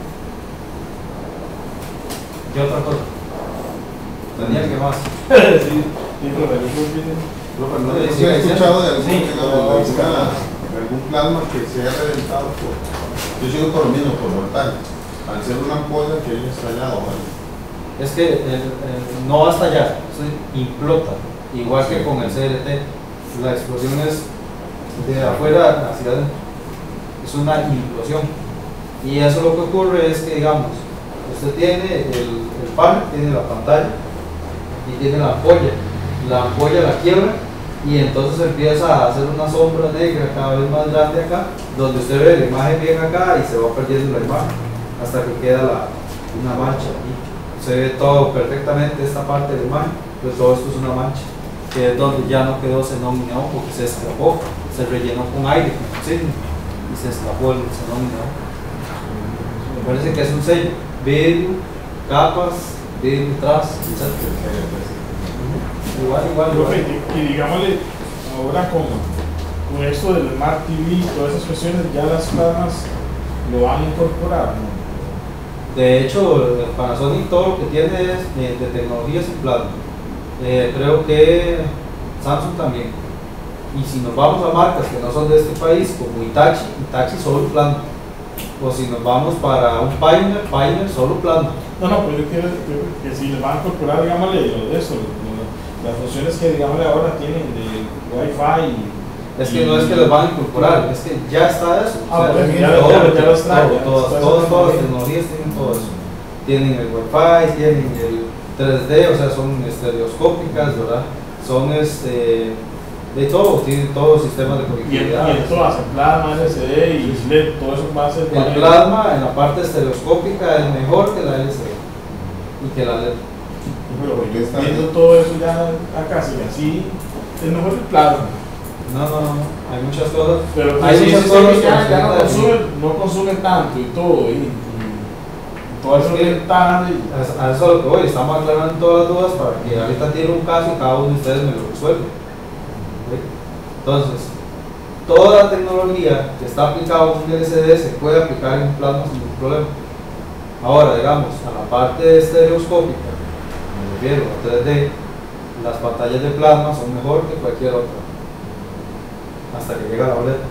¿Qué otra cosa? Daniel, ¿qué más? Sí, sí, pero el L C D. Profe, no Yo le he sigue escuchado de algún, Sí, digamos, de alguna- de algún plasma que se ha reventado por. Yo sigo por lo mismo, por voltaje. Al ser una ampolla que haya estallado, ¿vale? Es que el- el- no va a estallar, se implota, igual que con el C R T. La explosión es de afuera hacia adentro, es una implosión. Y eso lo que ocurre es que, digamos, usted tiene el, el panel, tiene la pantalla y tiene la ampolla. La ampolla la quiebra y entonces empieza a hacer una sombra negra cada vez más grande acá, donde usted ve la imagen bien acá y se va perdiendo la imagen hasta que queda la, una mancha aquí. Se ve todo perfectamente esta parte de la imagen, pero todo esto es una mancha, que es donde ya no quedó xenón neón porque se escapó, se rellenó con aire, con oxígeno, y se escapó el xenón neón. Me parece que es un sello, vidrio, capas, vidrio tras, etcétera. Igual, igual, igual. Profe, y, y digámosle, ahora con, con esto del Smart T V y todas esas cuestiones, ya las plasmas lo van a incorporar, ¿no? De hecho, el Panasonic todo lo que tiene es eh, de tecnologías en plasma. Eh, creo que Samsung también. Y si nos vamos a marcas que no son de este país, como Hitachi, Hitachi solo planta. O si nos vamos para un Pioneer, Pioneer solo planta. No, no, pues yo quiero que, que si les van a incorporar, digámosle, lo de eso, lo- lo- las funciones que, digámosle, ahora tienen de Wi-Fi y... Es que no es que los van a incorporar, es que ya está eso. Ah, O sea, pues, todo, ya- todo, ya- ya los trae, ya todas, está esa todas, todas las tecnología. tecnologías tienen todo eso. Tienen el Wi-Fi, tienen el tres D, o sea, son estereoscópicas, ¿verdad? Son este, de todo, tienen todos los sistemas de Y en, conectividad. y en todas, en plasma, L C D y S L E D, todo eso va a ser... El plasma en la parte estereoscópica es mejor que la L C D y que la L E D. Pero yo viendo todo eso ya acá, si así, es mejor el plasma. No, no, no, hay muchas cosas. Pero Hay pues, sí, muchas sí, cosas sí, ya, que ya no se consume, no consume tanto y todo. Y, y todas esas Es que- ventajas. y- A a eso es lo que voy, estamos aclarando todas las dudas para que ahorita tiene un caso y cada uno de ustedes me lo resuelve. ¿Ok? Entonces, toda la tecnología que está aplicada a un L C D se puede aplicar en un plasma sin ningún problema. Ahora, digamos, a la parte estereoscópica, me refiero a tres D, las pantallas de plasma son mejor que cualquier otra. Hasta que llega la O L E D.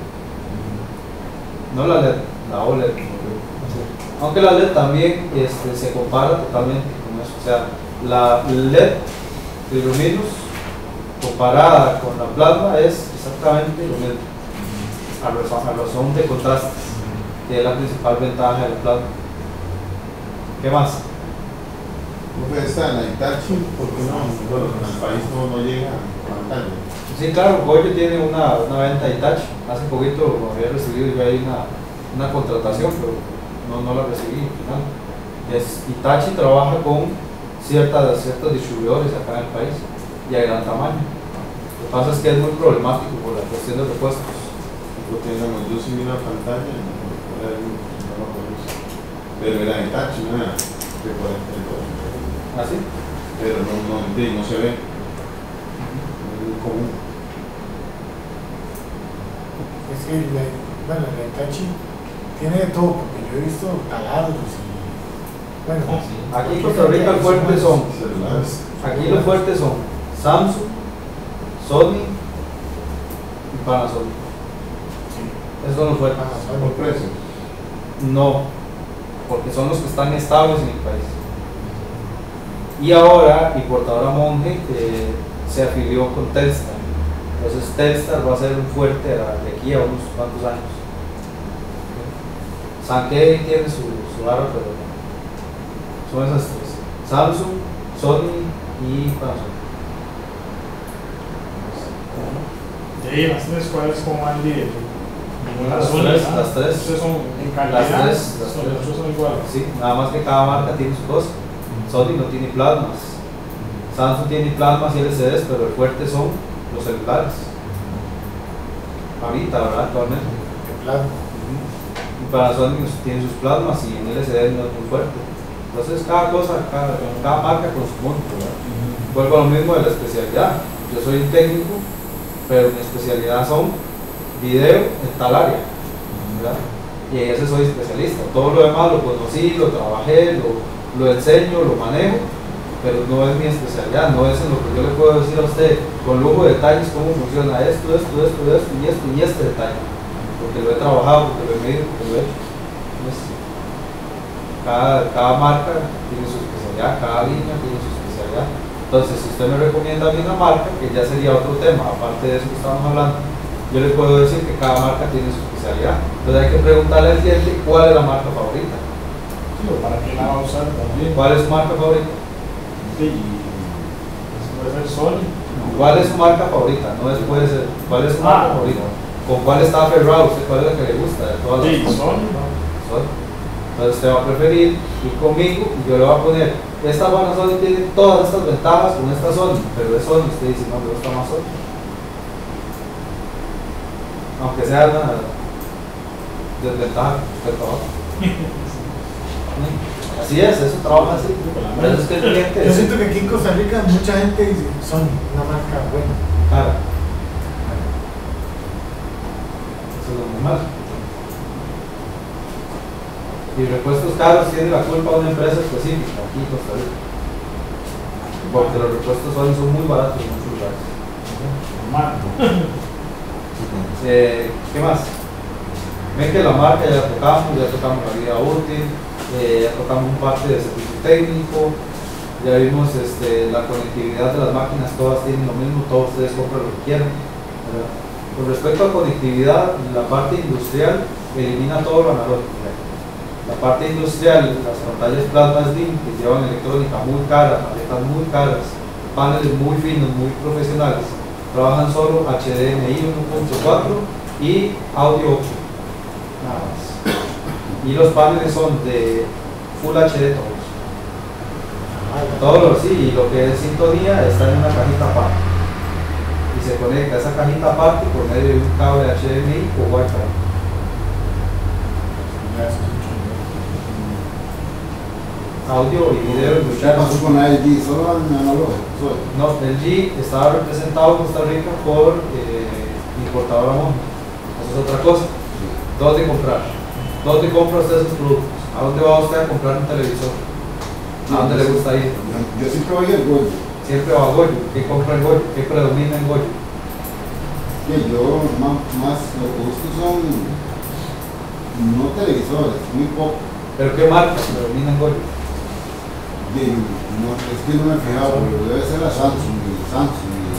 No la L E D, la O L E D. Aunque la L E D también este, se compara totalmente con eso. O sea, la L E D de Luminous comparada con la plasma es exactamente lo mismo. A razón, a razón de contraste, que es la principal ventaja de la plasma. ¿Qué más? Profe, esta, la Hitachi, ¿por qué no? Bueno, en el país no, no llega a pantalla. Sí, claro, Goyo tiene una, una venta de Hitachi. Hace poquito había recibido yo ahí una, una contratación, pero no, no la recibí al final. Es, Hitachi trabaja con ciertas, ciertos distribuidores acá en el país y a gran tamaño. Lo que pasa es que es muy problemático por la cuestión de repuestos. Porque digamos, yo sí miro la pantalla, no, no, no lo conozco. Pero era Hitachi, no era de cuarenta y dos. ¿Así? Pero no, no, de- no se ve. Es muy común. Es que, la- bueno, la Hitachi tiene de todo, porque yo he visto taladros y. Bueno, Aquí en Costa Rica el fuerte son, Celulares. aquí los fuertes son Samsung, Sony y Panasonic. Esos son los fuertes. Por precio. No, porque son los que están estables en el país. Y ahora, importadora Monge eh, se afilió con Telstar. Entonces Telstar va a ser un fuerte de aquí a unos cuantos años. Sankey tiene su, su barra, pero son esas tres: Samsung, Sony y Panasonic. Sí, las tres cuales como van directo. Las Son, tres, ¿ah? las tres. Ustedes son en calidad. Las tres, las son, tres. ustedes son iguales. Sí, nada más que cada marca tiene su cosa. Sony no tiene plasmas, Samsung tiene plasmas y L C Ds, pero el fuerte son los celulares. Ahorita, ¿verdad? Actualmente. de plano. Y Panasonic tiene sus plasmas y en L C D no es muy fuerte. Entonces cada cosa, cada, cada marca con su punto, ¿verdad? Vuelvo a lo mismo de la especialidad. Yo soy un técnico, pero mi especialidad son video en tal área, ¿verdad? Y en ese soy especialista. Todo lo demás lo conocí, lo trabajé, lo, lo enseño, lo manejo, pero no es mi especialidad, no es en lo que yo le puedo decir a usted con lujo de detalles cómo funciona esto, esto, esto, esto y esto y este detalle, porque lo he trabajado, porque lo he medido, porque lo he hecho. Entonces, cada, cada marca tiene su especialidad, cada línea tiene su especialidad. Entonces, si usted me recomienda a mí una marca, que ya sería otro tema, aparte de eso que estábamos hablando, yo le puedo decir que cada marca tiene su especialidad. Entonces hay que preguntarle al cliente cuál es la marca favorita. Sí, o ¿para qué la va a usar también? ¿Cuál es su marca favorita? Sí, y eso puede ser Sony. ¿Cuál es su marca favorita? No es, puede ser. ¿Cuál es su marca Ah. favorita? ¿Con cuál está aferrado? ¿Usted cuál es la que le gusta? De todas las Sí, marcas? Sony. Sony. Entonces usted va a preferir ir conmigo y yo le voy a poner, esta Panasonic tiene todas estas ventajas con esta Sony, pero es Sony, usted dice, no, me gusta más Sony. Aunque sea una desventaja respecto a otra. Así es, eso trabaja así. Por eso es que el cliente Yo siento que aquí en Costa Rica mucha gente dice, son una marca buena. cara. Eso es lo normal. Y repuestos caros tiene la culpa una empresa específica aquí en Costa Rica. Porque los repuestos son, son muy baratos en muchos lugares. Normal. Eh, ¿Qué más? Ven que la marca ya la tocamos, ya tocamos la vida útil, eh, ya tocamos un parte de servicio técnico, ya vimos este, la conectividad de las máquinas, todas tienen lo mismo, todos ustedes compran lo que quieran, ¿verdad? Con respecto a conectividad, la parte industrial elimina todo lo analógico. La parte industrial, las pantallas plasma S D I M que llevan electrónica muy cara, tarjetas muy caras, paneles muy finos, muy profesionales, trabajan solo H D M I uno punto cuatro y audio ocho, nada más. Y los paneles son de Full H D todos. Todos los sí, y lo que es sintonía está en una cajita aparte. Y se conecta esa cajita aparte por medio de un cable H D M I o Wi-Fi. Audio y video en ¿Qué pasó con la L G? ¿Solo en analógico? ¿Solo? No, el G estaba representado en Costa Rica por eh, importadora Monge. Eso es otra cosa. ¿Dónde comprar? ¿Dónde compra usted esos productos? ¿A dónde va usted a comprar un televisor? ¿A dónde le gusta ir? Yo, yo siempre voy al Goyo. Siempre va a Goyo. ¿Qué compra en Goyo? ¿Qué predomina en Goyo? Que yo más, más lo que busco son no televisores, muy poco. ¿Pero qué marca predomina en Goyo? De, no, es que no me he fijado, pero debe ser la Samsung, y Samsung y,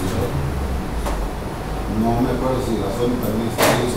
no me acuerdo si la Sony también está ahí.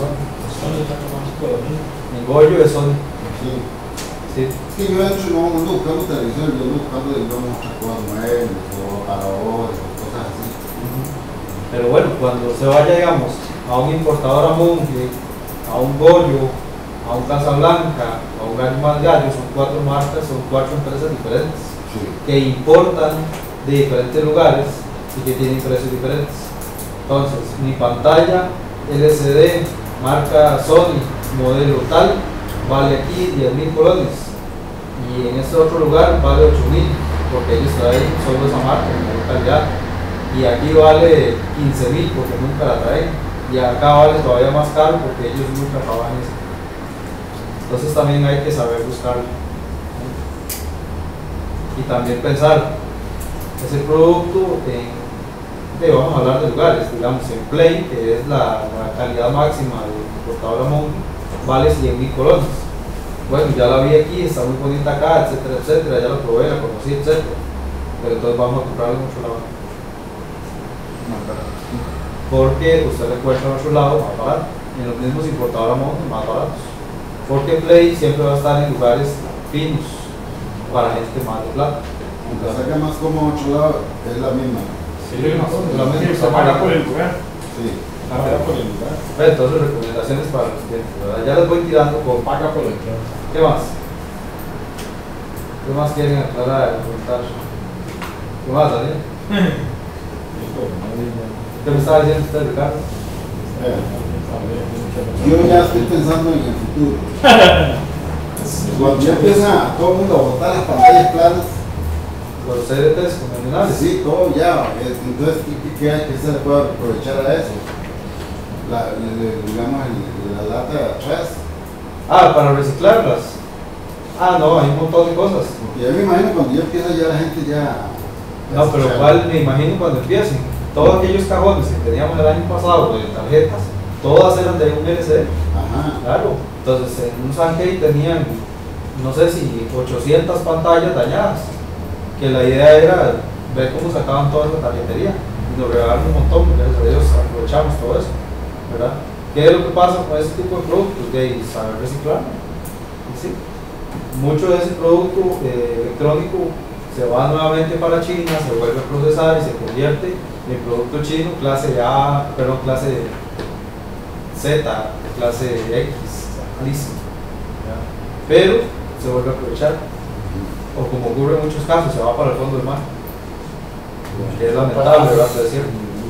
En Goyo es Sony. Sí. Sí. Es que yo he hecho, no ando buscando televisor, yo ando buscando, digamos, cosas muebles o aparadores o cosas así. Pero bueno, cuando se vaya, digamos, a un importador a Monge, a un Goyo, a un Casablanca, a un Gallo Más Gallo, son cuatro marcas, son cuatro empresas diferentes. Sí. Que importan de diferentes lugares y que tienen precios diferentes. Entonces, mi pantalla L C D, marca Sony, modelo tal, vale aquí diez mil colones y en este otro lugar vale ocho mil, porque ellos traen solo esa marca, de calidad, y aquí vale quince mil porque nunca la traen, y acá vale todavía más caro porque ellos nunca trabajan eso. Entonces también hay que saber buscarlo. Y también pensar ese producto en, de, vamos a hablar de lugares, digamos en Play, que es la, la calidad máxima de importadora Monge, vale cien mil colones. Bueno, ya la vi aquí, está muy bonita acá, etcétera, etcétera, ya la probé, la conocí, etcétera. Pero entonces vamos a comprarla en otro lado. Porque usted le encuentra en otro lado más barato, en los mismos importadores Monge más baratos. Porque Play siempre va a estar en lugares finos, para gente más de plata. Aunque saca más como otro lado, es la misma. Sí, no, la misma se paga por el lugar. Sí. Paga por el lugar. Entonces, recomendaciones para los clientes, ¿verdad? Ya les voy tirando con. Paga por el lugar. ¿Qué más? ¿Qué más quieren aclarar, preguntar? ¿Qué más, Daniel? ¿Qué me estaba diciendo usted, Ricardo? Eh, Yo ya estoy pensando en el futuro. Cuando ya empieza todo el mundo a botar las pantallas planas, Los C D Ts convencionales. sí, todo ya. eh, Entonces, ¿qué, qué hay que se le puede aprovechar a eso? La, le- le- digamos, el- la lata de atrás. Ah, para reciclarlas. Ah, no, hay un montón de cosas. Porque ya me imagino cuando ya empieza ya la gente ya. ya No, se pero echa- igual me imagino cuando empiecen. Todos aquellos cajones que teníamos el año pasado de tarjetas, todas eran de un L C D. Ajá. Claro. Entonces en un Sankey tenían, no sé si ochocientas pantallas dañadas. Que la idea era ver cómo sacaban toda esa tarjetería. Y nos regalaron un montón, porque gracias a Dios aprovechamos todo eso. ¿Verdad? ¿Qué es lo que pasa con ese tipo de productos? De saber reciclar. Y sí. Mucho de ese producto eh, electrónico se va nuevamente para China, se vuelve a procesar y se convierte en producto chino clase A, perdón, clase Z, clase X, malísimo. ¿Ya? Pero se vuelve a aprovechar, o como ocurre en muchos casos, se va para el fondo del mar, que es lamentable, ¿verdad? Pero es cierto.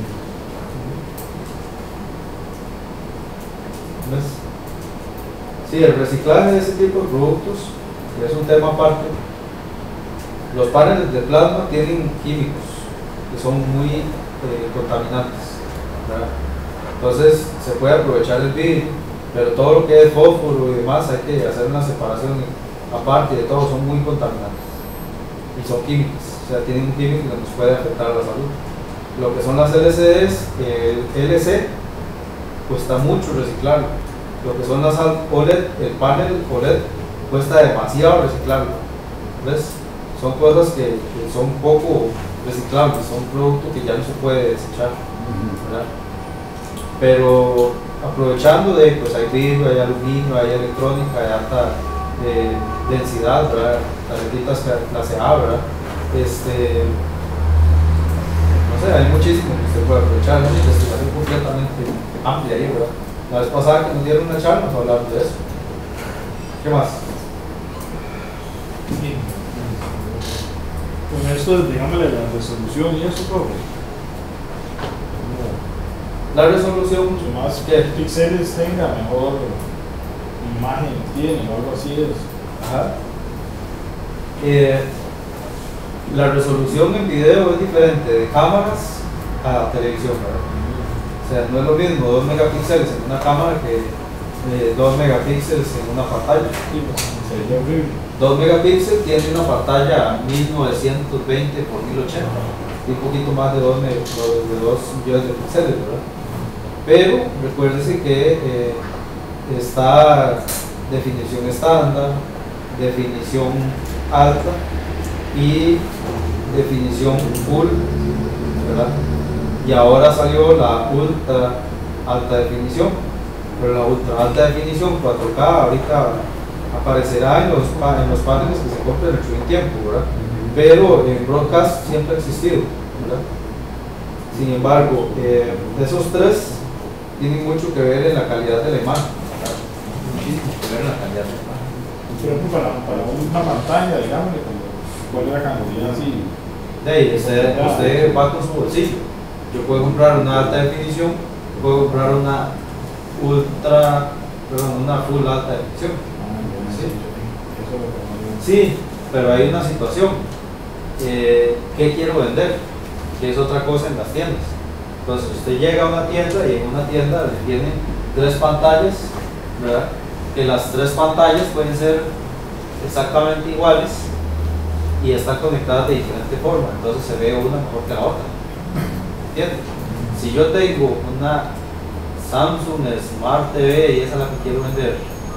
¿Ves? Sí, el reciclaje de ese tipo de productos es un tema aparte. Los paneles de plasma tienen químicos que son muy eh, contaminantes, ¿verdad? Entonces se puede aprovechar el vidrio, pero todo lo que es fósforo y demás hay que hacer una separación aparte de todo, son muy contaminantes y son químicos, o sea, tienen un químico que nos puede afectar a la salud. Lo que son las L C Ds, el L C cuesta mucho reciclarlo. Lo que son las O L E D, el panel O L E D cuesta demasiado reciclarlo. ¿Ves? Son cosas que, que son poco reciclables, son productos que ya no se puede desechar, ¿verdad? Pero aprovechando de, pues hay vidrio, hay aluminio, hay electrónica, hay alta eh, densidad, ¿verdad? Tarjetitas clase A, ¿verdad? Este, no sé, hay muchísimo que usted puede aprovechar, es una investigación completamente amplia ahí, ¿verdad? La vez pasada que nos dieron una charla nos hablaron de eso. ¿Qué más? Bien. Con esto, digámosle la resolución y eso, profe. La resolución, Mucho más ¿qué? píxeles tenga, mejor imagen tiene o algo así es. Ajá. Eh, la resolución en video es diferente de cámaras a televisión, ¿verdad? O sea, no es lo mismo dos megapíxeles en una cámara que eh, dos megapíxeles en una pantalla. Sí, pues, sería horrible. dos megapíxeles tiene una pantalla mil novecientos veinte por mil ochenta y un poquito más de dos millones de píxeles, ¿verdad? Pero recuérdese que eh, está definición estándar, definición alta y definición full, ¿verdad? Y ahora salió la ultra alta definición, pero la ultra alta definición cuatro K ahorita aparecerá en los, en los paneles que se compren dentro de un tiempo, ¿verdad? Pero en broadcast siempre ha existido, ¿verdad? Sin embargo, eh, esos tres tienen mucho que ver en la calidad de la imagen, ¿verdad? Muchísimo que ver en la calidad de la imagen. Por ejemplo, para, para una pantalla, digamos, ¿cuál es la cantidad así? De ahí, usted, usted va con su bolsillo. Yo puedo comprar una alta definición, puedo comprar una ultra, perdón, una full alta definición. Sí. Sí, pero hay una situación. Eh, ¿Qué quiero vender? Que es otra cosa en las tiendas. Entonces usted llega a una tienda y en una tienda le tienen tres pantallas, ¿verdad? Que las tres pantallas pueden ser exactamente iguales y están conectadas de diferente forma, entonces se ve una mejor que la otra. ¿Entiendes? Si yo tengo una Samsung Smart T V y esa es la que quiero vender,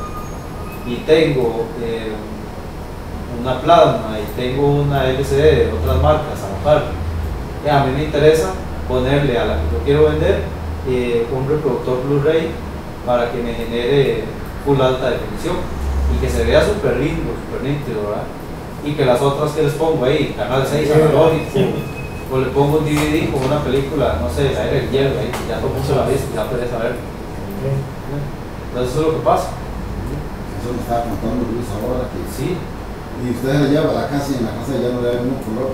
y tengo eh, una Plasma y tengo una L C D de otras marcas a la par, eh, a mí me interesa ponerle a la que yo quiero vender eh, un reproductor Blu-ray para que me genere full alta definición y que se vea súper lindo, súper nítido, ¿verdad? Y que las otras que les pongo ahí, canal seis analógico, o le pongo un D V D con una película, no sé, la era el hielo, ahí, que ya todo el mundo la viste, ya pereza ver. Entonces eso es lo que pasa. Eso me estaba contando Luis ahora que Sí. y usted la lleva a la casa y en la casa ya no le da el mismo color.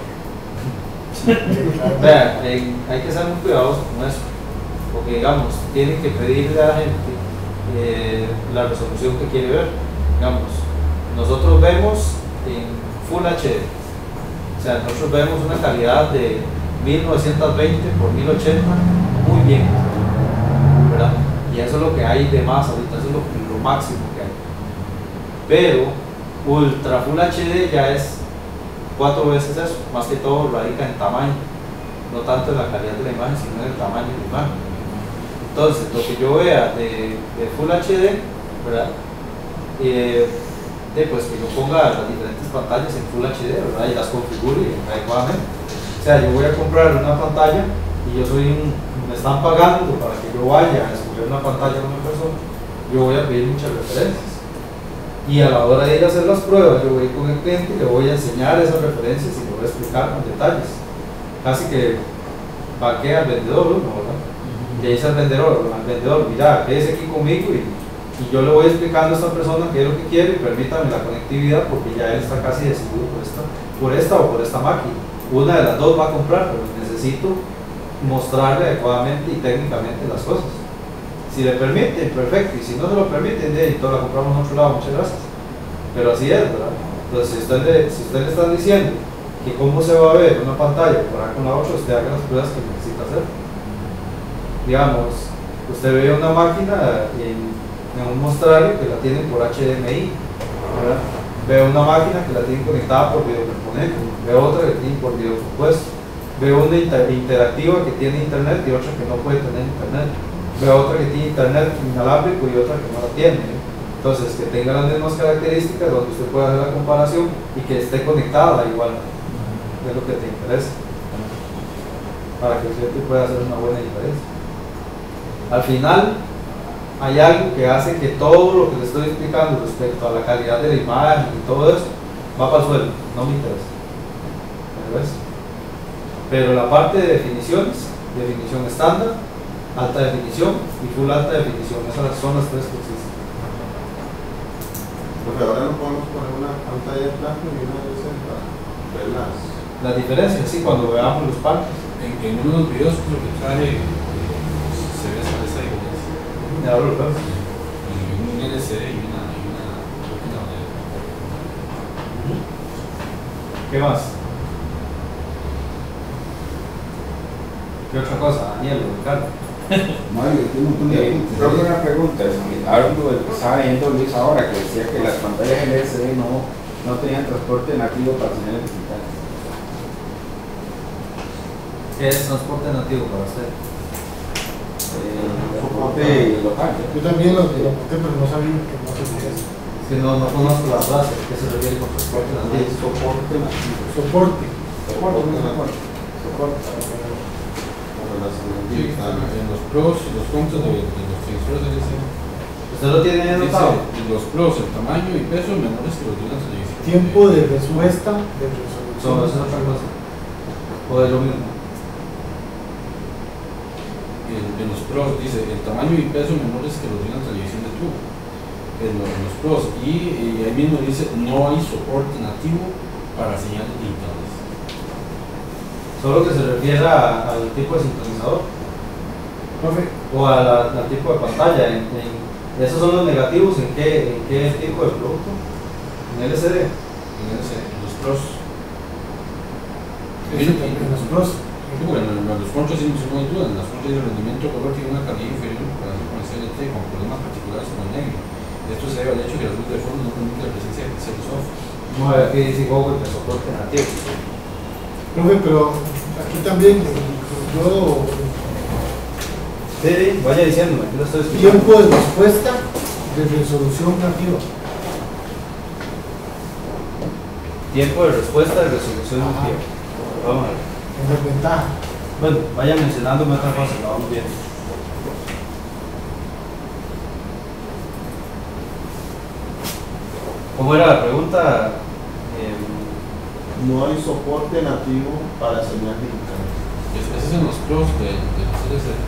Vean, eh, hay que ser muy cuidadosos con eso, porque digamos, tienen que pedirle a la gente eh, la resolución que quiere ver. Digamos, nosotros vemos en Full H D, o sea, nosotros vemos una calidad de mil novecientos veinte por mil ochenta muy bien, ¿verdad? Y eso es lo que hay de más ahorita, eso es lo, lo máximo que hay. Pero Ultra Full H D ya es cuatro veces eso, más que todo radica en tamaño, no tanto en la calidad de la imagen, sino en el tamaño de la imagen. Entonces, lo que yo vea de, de Full H D, ¿verdad? Eh, de, pues que yo ponga las diferentes pantallas en Full H D, ¿verdad? Y las configure adecuadamente. O sea, yo voy a comprar una pantalla y yo soy un, me están pagando para que yo vaya a escoger una pantalla con una persona, yo voy a pedir muchas referencias. Y a la hora de ir a hacer las pruebas, yo voy a ir con el cliente y le voy a enseñar esas referencias y le voy a explicar con detalles. Casi que vaquea al vendedor uno, ¿verdad? Y ahí dice al vendedor, al vendedor, mira, quédese aquí conmigo y, y yo le voy explicando a esta persona qué es lo que quiere y permítame la conectividad porque ya él está casi decidido por esta, por esta o por esta máquina. Una de las dos va a comprar, pero necesito mostrarle adecuadamente y técnicamente las cosas. Si le permiten, perfecto, y si no se lo permiten, de todo la compramos en otro lado, muchas gracias. Pero así es, ¿verdad? Entonces, si usted le, si usted le está diciendo que cómo se va a ver una pantalla comparada con la otra, usted haga las pruebas que necesita hacer. Digamos, usted ve una máquina en, en un mostrario que la tienen por H D M I, ¿verdad? Ve una máquina que la tienen conectada por videocomponente, ve otra que tiene por videocompuesto, ve una inter interactiva que tiene internet y otra que no puede tener internet. veo otra que tiene internet inalámbrico y otra que no la tiene. Entonces, que tenga las mismas características, donde usted pueda hacer la comparación y que esté conectada igual, es lo que te interesa, para que el cliente pueda hacer una buena diferencia. Al final, hay algo que hace que todo lo que le estoy explicando respecto a la calidad de la imagen y todo eso va para el suelo, no me interesa. ¿Ves? Pero la parte de definiciones, definición estándar, alta definición y full alta definición, esas son las tres que existen. Porque ahora no podemos poner una pantalla de blanco y una de esas para ver las... La diferencia, sí, cuando veamos los parques. En, en uno de los videos creo que traje, eh, se ve esa, esa diferencia. Ya lo veo. En un L C D y una, y una, una O L E D. ¿Qué más? ¿Qué otra cosa, Daniel o Ricardo? Mario, tiene un montón de Eh, apuntes. Creo que una pregunta, es que algo de lo que estaba viendo Luis ahora, que decía que las pantallas L C D no, no tenían transporte nativo para señales digitales. ¿Qué es transporte nativo para usted? Eh, transporte local. Yo también lo, lo apunté, pero no sabía que no sé qué es. Es que no, no conozco la frase, ¿qué se refiere con transporte nativo? Soporte nativo. Soporte. Soporte, no soporte. Soporte. Como las Sí, en los pros y los contras de, de los televisores L C D. ¿Usted lo tiene Dice, anotado? los pros, el tamaño y peso menores que los de una televisión. Tiempo de respuesta de resolución. No, eso es otra cosa. O es lo mismo. En, en los pros dice el tamaño y peso menores que los de una televisión de tubo. En los, en los pros. Y, y ahí mismo dice no hay soporte nativo para señales digitales. Solo que se refiere a- al tipo de sintonizador Profe, o a la- al tipo de pantalla. En, en- ¿Esos son los negativos en qué, en qué tipo de producto? En L C D. En, ese, en los pros. en los pros. Sí, bueno, en los contras sí, no hay duda. En las contras el rendimiento de color tiene una calidad inferior en comparación con el C L T con problemas particulares como el negro. Esto se debe al hecho que la luz de fondo no permite la presencia de pixeles soft. Vamos a ver qué dice Google de soporte nativo. Profe, pero aquí también yo Sí, vaya diciéndome, yo lo estoy escuchando. tiempo de respuesta de resolución nativa. Tiempo de respuesta de resolución Ajá. nativa. Vamos a ver. En desventaja. Bueno, vaya mencionándome otra cosa, la vamos viendo. ¿Cómo era la pregunta? Eh, No hay soporte nativo para señal digital. Es- Esos son los pros de, de los L C D.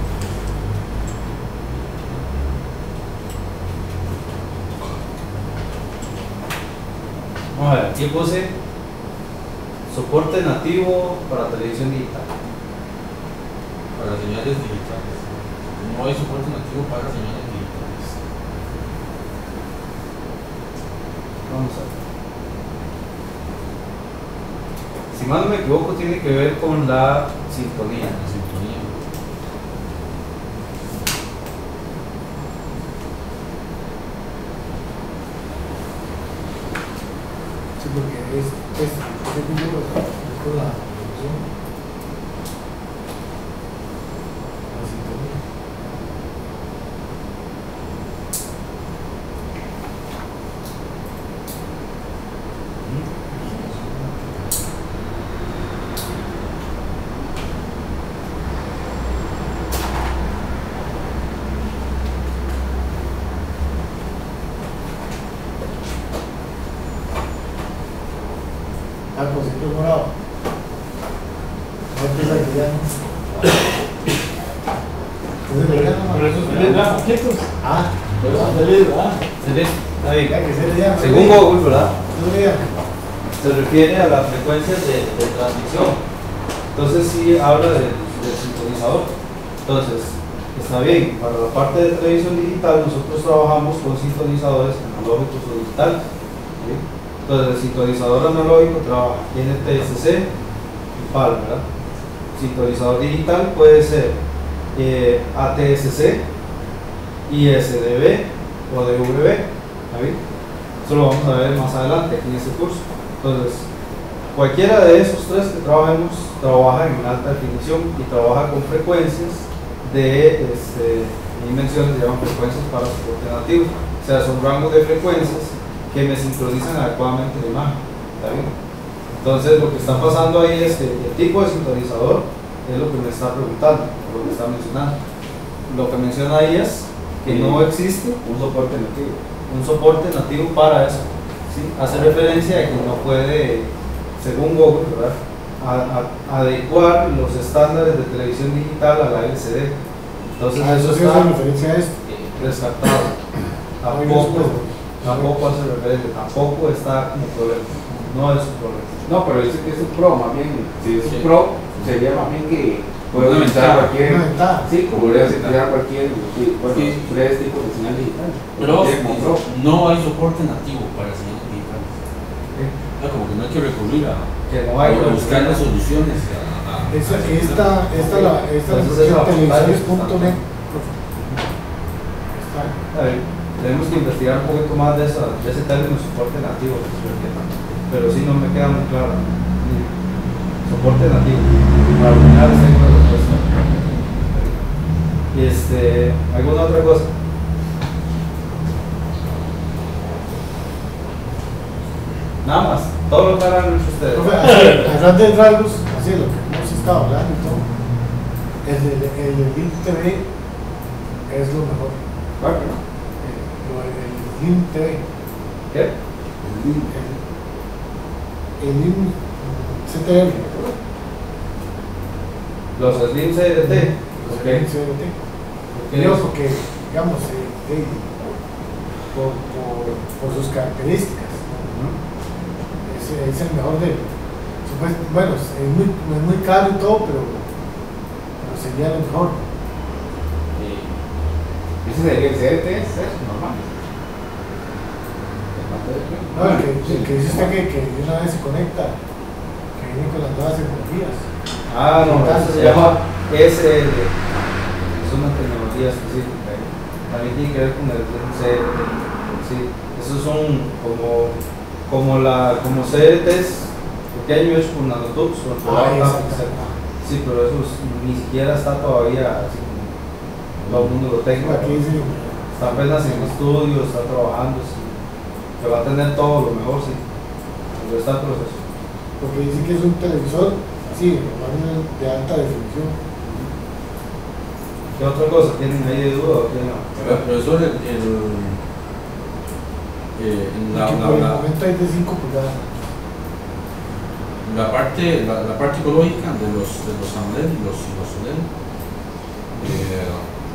vamos a ver, aquí puse soporte nativo para televisión digital. Para señales digitales. No hay soporte nativo para señales digitales. Vamos a ver. Si mal no me equivoco, tiene que ver con la sintonía. La sintonía. Sí, porque es, es, es video es con la resolución. La sintonía. Al cosito morado. No empieza que ya no. Entonces, ya no. Pero eso es feliz, ¿verdad? Quietos. Ah, Pero eso es feliz, ¿verdad? Excelente. Está bien. ya que se le llama. Según Google, ¿verdad? No le llama. Se refiere a las frecuencias de, de transmisión. Entonces sí habla del, del sintonizador. Entonces, está bien, para la parte de televisión digital nosotros trabajamos con sintonizadores analógicos o digitales. ¿Sí? Entonces el sintonizador analógico trabaja N T S C y P A L, ¿verdad? Sintonizador digital puede ser eh, A T S C, I S D B o D V B. ¿Está bien? Eso lo vamos a ver más adelante aquí en este curso. Entonces, cualquiera de esos tres que trabajemos trabaja en alta definición y trabaja con frecuencias de este, y menciones se llaman frecuencias para soporte nativo. O sea, son rangos de frecuencias que me sincronizan adecuadamente la imagen. ¿Está bien? Entonces, lo que está pasando ahí es que el tipo de sintonizador es lo que me está preguntando, lo que está mencionando. Lo que menciona ahí es que no existe Un soporte nativo. un soporte nativo para eso. ¿Sí? Hace referencia a que no puede, según Google, ¿verdad?, a, a, adecuar los estándares de televisión digital a la L C D. Entonces, Ah, eso eso sí está hace referencia a esto. descartado. Tampoco, tampoco hace referencia, tampoco está como problema. No es un problema. No, pero dice que es un pro, más bien. Si es un Sí. pro, sería más bien que puede Una utilizar ventaja. cualquier. Una ventaja. Sí, como podría utilizar cualquier. Sí, bueno, Sí. tres tipos de señal digital. Pero Tiene como pro. no hay soporte nativo para señales digitales. Ah, como que no hay que recurrir a, Que no hay a buscar las soluciones. A, a, Esta, a ese esta, tema. esta, la, esta la Entonces, esa televisores punto pantalla net. Está. A ver, tenemos que investigar un poquito más de, esa, de ese término soporte nativo, pero sí no me queda muy claro. Soporte nativo. Para terminar, tengo la respuesta. Y este, ¿alguna otra cosa? Nada más, todo lo que harán ustedes. Profe, así, a grandes rasgos, así lo que hemos estado hablando y todo, el de el de Link T V es lo mejor. Bueno, El, lo- el Link T V, ¿Qué? el link. el, el Link C T R, Los Slim C D T. los Ok. Link C D T. ¿Qué Yo, es? porque, digamos, eh, eh, por, por, por sus características, es, es el mejor de. supuest- Bueno, es muy, es muy caro y todo, pero, pero sería lo mejor. Eh, Ese sería el C D T, es normal. No, el que, el que dice usted que, que de una vez se conecta, que viene con las nuevas tecnologías. Ah, no, eso se llama S L. Es una tecnología específica. ¿eh? También tiene que ver con el C D T. Sí, esos son como, como, la, como C D Ts pequeños con nanotubes. o Ah, programa exacto. tan- Sí, pero eso es- ni siquiera está todavía así como todo el mundo lo tenga. Aquí dice, Está apenas en estudio, está trabajando, sí. Que va a tener todo lo mejor, sí. Pero está en proceso. porque dice que es un televisor, sí, normal de alta definición. ¿Qué otra cosa tienen ahí de duda o qué no? Pero, profesor, el, el, eh, la, que la, por el la, momento hay de cinco pulgadas. la parte, la, la parte ecológica de los, de los AMOLED y los, y los OLED, eh,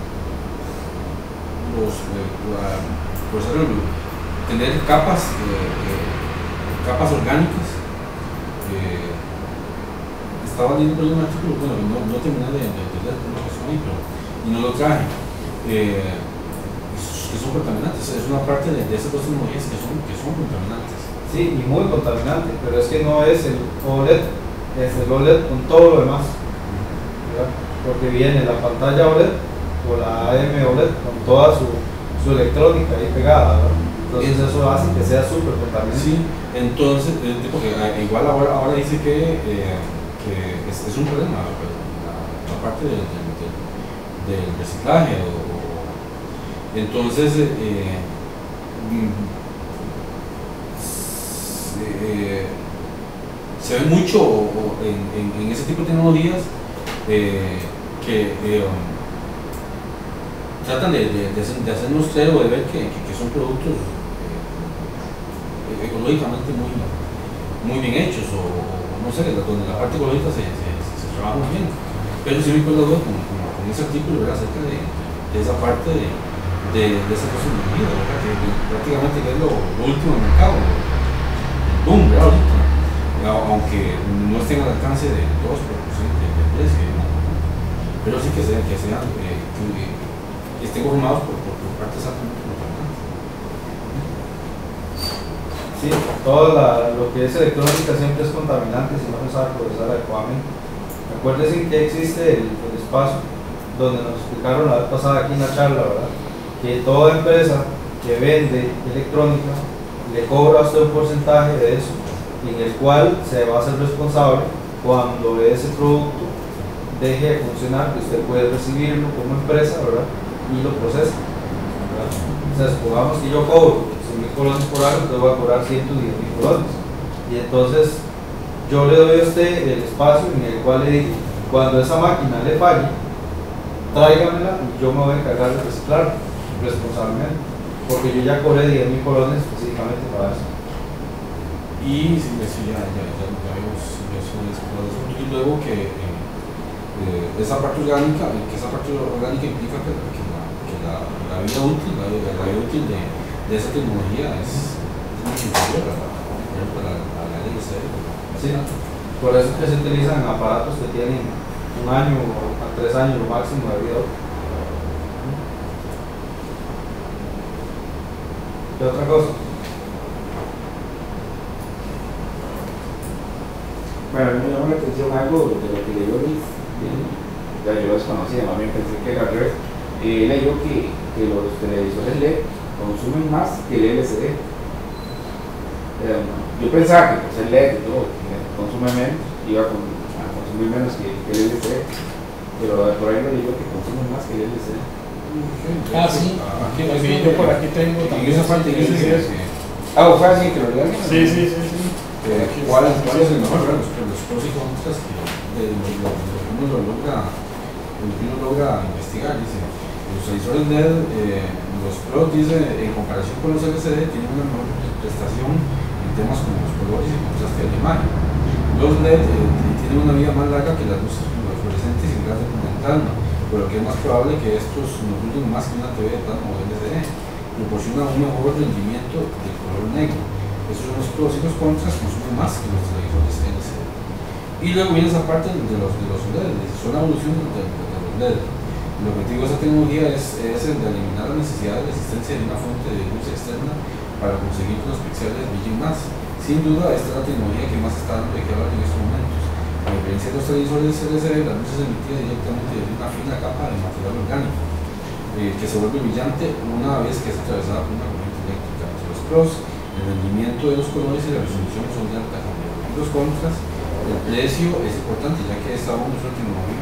los, eh, la, por ejemplo, tener capas, eh, eh, capas orgánicas. eh, estaba leyendo por ahí un artículo, bueno, no, no terminé de, de, de leer lo que son ahí, pero, y no lo traje, eh, que son contaminantes, es una parte de, de esas dos tecnologías que son, que son contaminantes. Sí, y muy contaminante, pero es que no es el O L E D, es el O L E D con todo lo demás. ¿Verdad? Porque viene la pantalla O L E D o la A M O L E D con toda su, su electrónica ahí pegada, ¿verdad? Entonces eso hace que sea súper contaminante. Sí, entonces, eh, porque eh, igual ahora, ahora dice que, eh, que es, es un problema pues, la, la parte del, del, del, del reciclaje. O, o- entonces, eh, mm, se, se ve mucho o- o en, en, en ese tipo de tecnologías eh, que eh, um, tratan de, de, de, hacer, de hacer muestreo, de ver que, que, que son productos eh, ecológicamente muy, muy bien hechos, o, o no sé, donde la parte ecológica se, se, se, se trabaja muy bien. Pero sí me acuerdo con, con, con ese artículo, ¿verdad?, acerca de, de esa parte de, de, de esa tecnología, ¿verdad?, que, que prácticamente que es lo, lo último en el mercado, el boom, ¿verdad?, ahorita. Aunque no estén al alcance de todos por ciento de, de precio, ¿no? Pero sí que sean, que sean eh, que, que estén conformados por, por, por partes altamente contaminantes. Sí, todo la- lo que es electrónica siempre es contaminante si no se sabe procesar adecuadamente. Acuérdense que existe el, el espacio donde nos explicaron la vez pasada aquí en la charla, ¿verdad?, que toda empresa que vende electrónica le cobra a usted un porcentaje de eso, en el cual se va a ser responsable cuando ese producto deje de funcionar, que usted puede recibirlo como empresa, ¿verdad?, y lo procesa, ¿verdad? Entonces, supongamos que yo cobro cien mil colones por año, entonces voy a cobrar ciento diez mil colones. Y entonces, yo le doy a usted el espacio en el cual le digo, cuando esa máquina le falle, tráigamela y yo me voy a encargar de reciclarla responsablemente, porque yo ya cobré diez mil colones específicamente para eso. Y si sí, ya, ya, ya, ya vemos eso, eso, y luego que eh, eh, esa parte orgánica, que esa parte orgánica implica que, que, la, que la, la vida útil, la, la vida útil de, de esa tecnología es mucho inferior a la, a la, a la L C D. Sí, por eso es que se utilizan aparatos que tienen un año o a tres años lo máximo de vida útil. ¿Qué otra cosa? Bueno, a mí me llamó la atención algo de lo que leyó Luis, ya yo lo desconocía, más bien pensé que era al revés. Eh, leyó que, que los televisores L E D consumen más que el L C D. Eh, yo pensaba que pues, el L E D y todo, que consume menos, iba a, con, a consumir menos que, que el L C D, pero por ahí lo digo que consume más que el L C D. Ah, sí, aquí, aquí, yo por aquí tengo Y también esa parte sí, que sí, dice sí. que Ah, o fue así que lo lean. Sí, sí, sí, sí. Eh, ¿Cuál, ¿Cuál es el mejor? Bueno, los, los pros y contras que de, lo, lo, lo que uno lo logra, lo que uno logra investigar, dice, los televisores L E D, eh, los pros, dice, en comparación con los L C D, tienen una mejor prestación en temas como los colores y contraste de la imagen. Los L E D eh, tienen una vida más larga que las luces fluorescentes y gas documental, por lo que es más probable que estos nos duren más que una T V de plasma o L C D. Proporciona un mejor rendimiento del color negro. Esos son los pros y los contras, consumen más que los televisores L C D. Y luego viene esa parte de los, de los L E D, son la evolución de, de, de los L E D. El objetivo de esta tecnología es, es el de eliminar la necesidad de la existencia de una fuente de luz externa para conseguir que los píxeles brillen más. Sin duda, esta es la tecnología que más está dando de qué hablar en estos momentos. A diferencia de los televisores L C D, las luces emitidas directamente desde una fina capa de material orgánico, eh, que se vuelve brillante una vez que es atravesada por una corriente eléctrica. Los pros, el rendimiento de los colores y la resolución son de alta calidad. Los contras, el precio es importante, ya que esta aún es una tecnología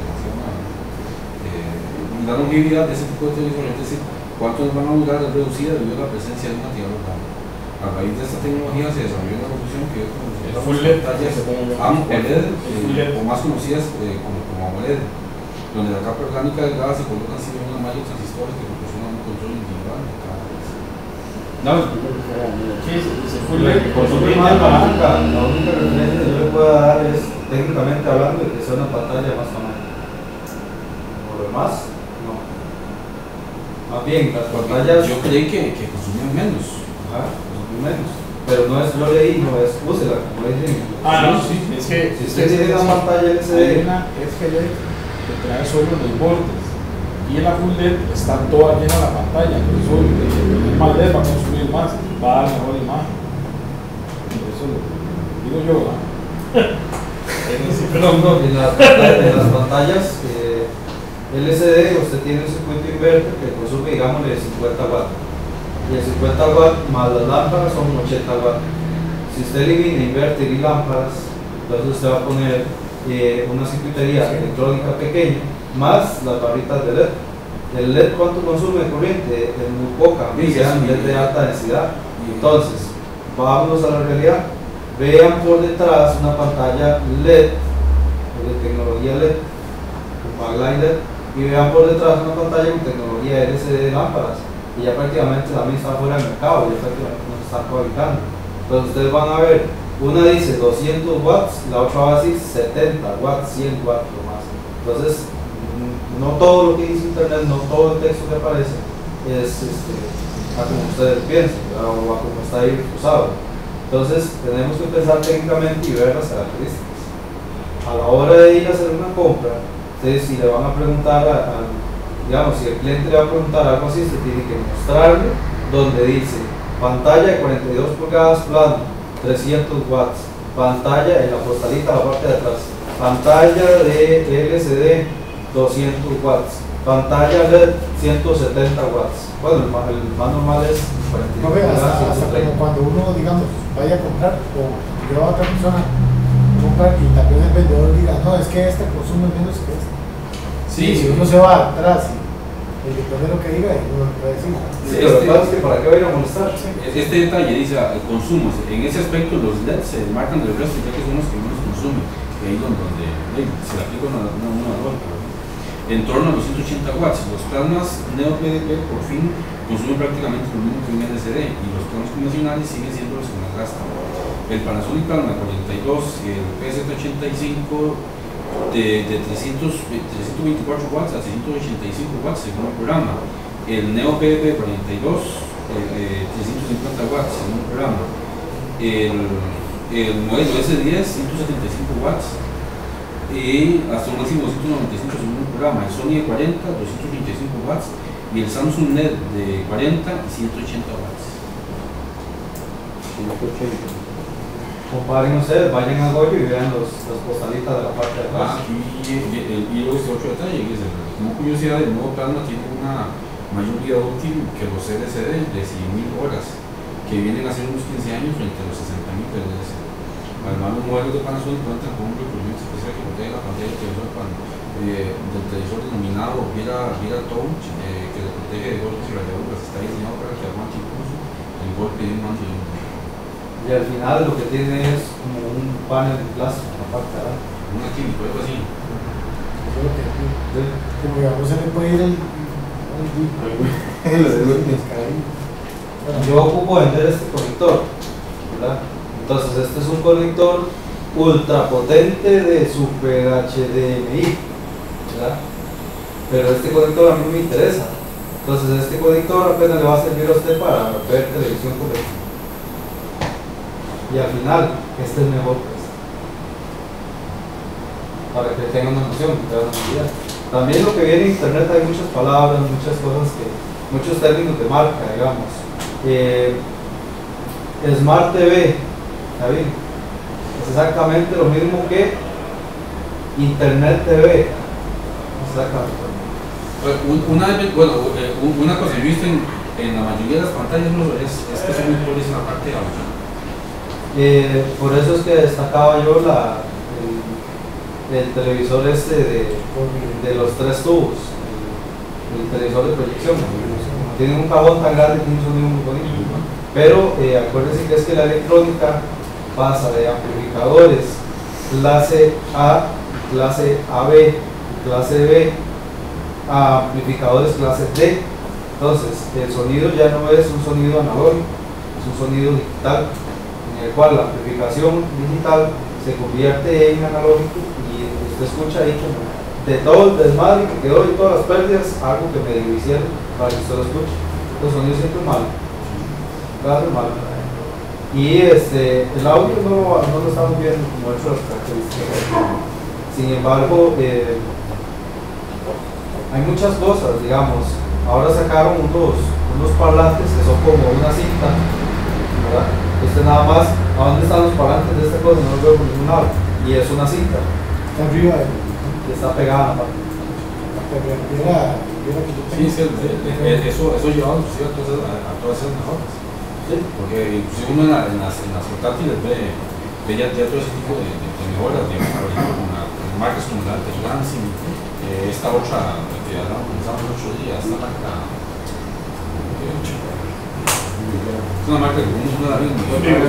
eh, la longevidad de ese tipo de televisores, es decir, cuánto nos van a durar es reducida debido a la presencia de un material orgánico. A raíz de esta tecnología se desarrolló una solución que es como El full L E D, pantallas AMOLED, eh, o más conocidas eh, como, como AMOLED, donde la capa orgánica delgada se coloca encima de una malla de transistores que proporcionan un control individual de cada pieza. No, Sí, sí, sí, full L E D. Consumir más la única, la única referencia que yo le puedo dar es, técnicamente hablando, de que sea una pantalla de más tamaño. Por lo demás, no. Más bien, las pantallas. Yo creí que, que consumían menos. Ajá, consumir menos. Pero no es, yo leí, no es, úsela, como le dicen. Ah, no, sí, es que Si usted tiene una pantalla L C D, hay una F L E D que trae solo los bordes y en la full L E D está toda llena la pantalla, por eso el más L E D va a consumir más, va a dar mejor imagen. Eso lo digo yo, ¿verdad? no, no, en las pantallas, en las pantallas eh, L C D usted tiene un circuito inverter que consume, digámosle, cincuenta watts. Y el cincuenta watts más las lámparas son ochenta watts. Si usted elimina inverter y lámparas, entonces usted va a poner eh, una circuitería electrónica pequeña más las barritas de L E D. El L E D, ¿cuánto consume de corriente? Es muy poca, aunque sean L E D de alta densidad. Entonces, vámonos a la realidad. Vean por detrás una pantalla L E D, de tecnología L E D, con backlight L E D, y vean por detrás una pantalla con tecnología L C D de lámparas. Y ya prácticamente también está fuera del mercado, ya prácticamente no se está fabricando. Entonces ustedes van a ver, una dice doscientos watts, la otra va a decir setenta watts, cien watts o más. Entonces, no todo lo que dice internet, no todo el texto que aparece es este, a como ustedes piensan, o a como está ahí usado. Entonces tenemos que pensar técnicamente y ver las características. A la hora de ir a hacer una compra, ustedes si le van a preguntar a, a digamos, si el cliente le va a preguntar algo así, se tiene que mostrarle donde dice pantalla de cuarenta y dos pulgadas plano, trescientos watts, pantalla en la postalita, la parte de atrás, pantalla de L C D doscientos watts, pantalla L E D ciento setenta watts. Bueno, el más, el más normal es cuarenta y dos No veas, pulgadas, hasta, hasta ciento treinta. como cuando uno, digamos, vaya a comprar o yo a otra persona comprar y también el vendedor diga, no, es que este consume menos que este. Sí, si uno se va atrás y el que pone lo que diga y no lo puede decir. Sí, lo que pasa es que para qué va a ir a molestar. Este detalle dice ah, el consumo. En ese aspecto los L E D se marcan del resto ya que son los que menos consumen. Y ahí es donde, donde eh, se le aplica una, una, una lógica. En torno a los ciento ochenta watts, los plasmas Neo P D P por fin consumen prácticamente lo mismo que un L C D y los plasmas convencionales siguen siendo los que más gastan. El Panasonic Plasma cuarenta y dos y el P Z ochenta y cinco de, de trescientos veinticuatro watts a seiscientos ochenta y cinco watts según el programa. El Neo P D P cuarenta y dos, eh, trescientos cincuenta watts según el programa. El, el modelo S diez, ciento setenta y cinco watts y hasta un máximo de ciento noventa y cinco según el programa. El Sony E cuarenta, doscientos treinta y cinco watts y el Samsung N E D de cuarenta y ciento ochenta watts. ciento ochenta. Comparen ustedes, vayan a Goyo y vean los, las postalitas de la parte de atrás. Ah, y, y, y, y luego este otro detalle, que es el, como curiosidad, el nuevo plasma tiene una mayor vida útil que los L C D de cien mil horas, que vienen a ser unos quince años frente a los sesenta mil L C D. Además, los modelos de Panasonic cuentan con un recubrimiento especial que protege la pantalla del televisor cuando, eh, del televisor denominado Vira, Vira Touch, eh, que le protege de golpes y rayaduras. Está diseñado para que aguante incluso el golpe de un mando de un Y al final lo que tiene es como un panel de plástico en la parte de adelante. un químico, algo así. Eso es lo que Sí. como digamos se le puede ir el Yo ocupo vender este conector, ¿verdad? Entonces este es un conector ultra potente de Super H D M I, ¿verdad? Pero este conector a mí no me interesa. Entonces este conector apenas le va a servir a usted para ver televisión comercial. Y al final, este es mejor que este. Para que tengan una noción, que tengan una idea. También lo que viene en internet hay muchas palabras, muchas cosas que, muchos términos de marca, digamos. Eh, Smart T V, ¿sabes? Es exactamente lo mismo que Internet T V. Exactamente. Una, bueno, una cosa que he visto en, en la mayoría de las pantallas no, es, es que son muy pobres en la parte de audio. Eh, por eso es que destacaba yo la, el, el televisor este de, de los tres tubos, el, el televisor de proyección. Tiene un cajón tan grande que tiene un sonido muy bonito. Pero eh, acuérdense que es que la electrónica pasa de amplificadores clase A, clase A B, clase B a amplificadores clase D. Entonces el sonido ya no es un sonido analógico, es un sonido digital, en el cual la amplificación digital se convierte en analógico y usted escucha ahí como de todo el desmadre que quedó y todas las pérdidas, algo que me dio hicieron para que usted lo escuche. Los sonidos siempre malos, claro, malo. Y este, el audio no lo, no lo estamos viendo como otras características. Sin embargo, eh, hay muchas cosas, digamos. Ahora sacaron unos, unos parlantes que son como una cinta, ¿verdad? Este nada más, ¿a dónde están los parlantes de esta cosa? No los veo por ningún lado. Y es una cinta. Está arriba de Que está pegada a la parte. Sí, sí, eso, eso lleva inclusive a todas, a, a todas esas mejoras. Sí. Porque inclusive uno en, la, en, las, en las portátiles ve, ve ya, ya todo ese tipo de, de, de mejoras, digamos, por ejemplo, con, la, con marcas como la de Lansing, eh, esta otra que hablamos, comenzamos el otro día, esta marca. Eh, es una marca que uno la ve en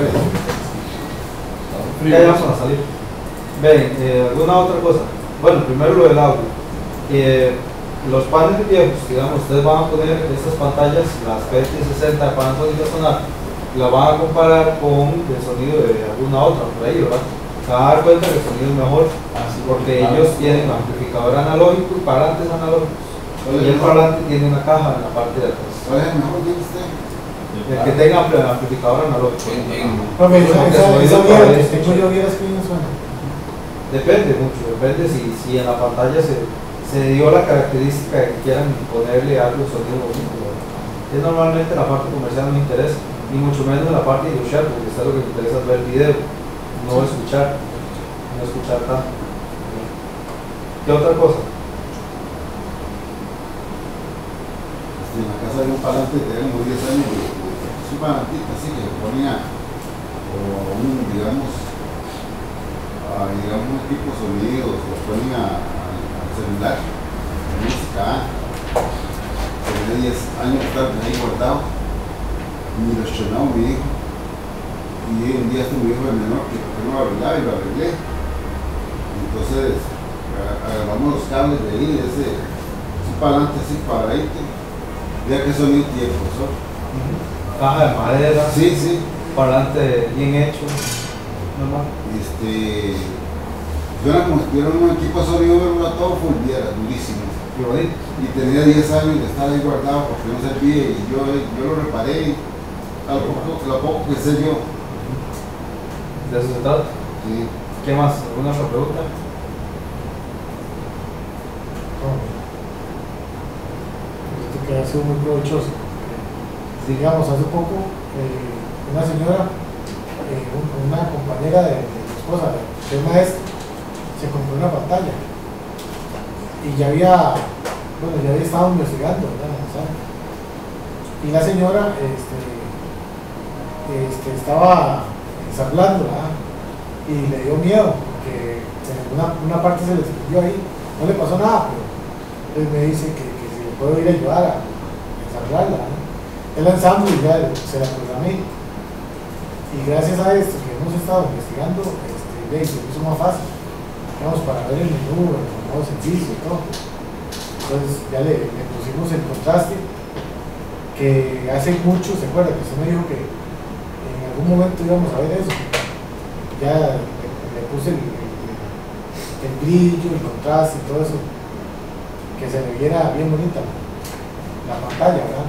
Ya vamos a salir. Ven, eh, alguna otra cosa. Bueno, primero lo del audio. Eh, los paneles viejos, digamos, ustedes van a poner estas pantallas, las P T sesenta de Panasonic Sonar, la van a comparar con el sonido de alguna otra por ahí, ¿verdad? Se van a dar cuenta que el sonido es mejor, porque ellos tienen amplificador analógico y parlantes analógicos. Y el parlante tiene una caja en la parte de atrás. ¿Cuál es el mejor de usted? El que tenga amplificador analógico. En, en, Porque esa, Porque esa, sonido esa para mierda que eso. tengo yo vieras que no suena. Depende mucho, depende si, si en la pantalla se, se dio la característica de que quieran ponerle algo sonido bonito. ¿Verdad? Es normalmente la parte comercial no me interesa, ni mucho menos la parte de escuchar, porque está lo que me interesa es ver video, no escuchar, no escuchar tanto. ¿Qué otra cosa? En la casa de un parlante que tenía como diez años, un parlantito así que ponía o un, digamos, a, digamos, un equipo sonidos, lo ponía al celular, música. hace diez años está ahí guardado, ni lo estrenado mi hijo. Y un día este mi hijo de menor que no lo arreglaba y lo arreglé. Entonces agarramos los cables de ahí, ese, así para adelante, así para ahí. Vea qué sonido tiene el profesor. Caja de madera, Sí, sí. parlante bien hecho, normal. Este, suena como si tuviera un equipo de sonido, pero era todo fulviera, durísimo. Qué bonito. Y tenía diez años de estar ahí guardado porque no servía y yo, yo lo reparé y a lo poco, lo poco que sé yo. De eso se trata. Sí. ¿Qué más? ¿Alguna otra pregunta? Esto que ha sido muy provechoso. Digamos, hace poco eh, una señora, eh, un- una compañera de, de mi esposa, que es maestra, se compró una pantalla y ya había, bueno, ya había estado investigando, ¿verdad? ¿Sabe? Y la señora este, este, estaba ensamblando, ¿verdad? Y le dio miedo, porque en una, una parte se le desprendió ahí, no le pasó nada, pero él me dice que, que si le puedo ir a ayudar a ensamblarla, ¿no? El ensamble y ya se la programé. Y gracias a esto que hemos estado investigando, este, le se hizo más fácil, digamos, para ver el menú, el modo servicio y todo. Entonces ya le, le pusimos el contraste, que hace mucho, ¿se acuerda? Que usted me dijo que en algún momento íbamos a ver eso. Ya le, le puse el, el, el brillo, el contraste y todo eso, que se le viera bien bonita la pantalla, ¿verdad?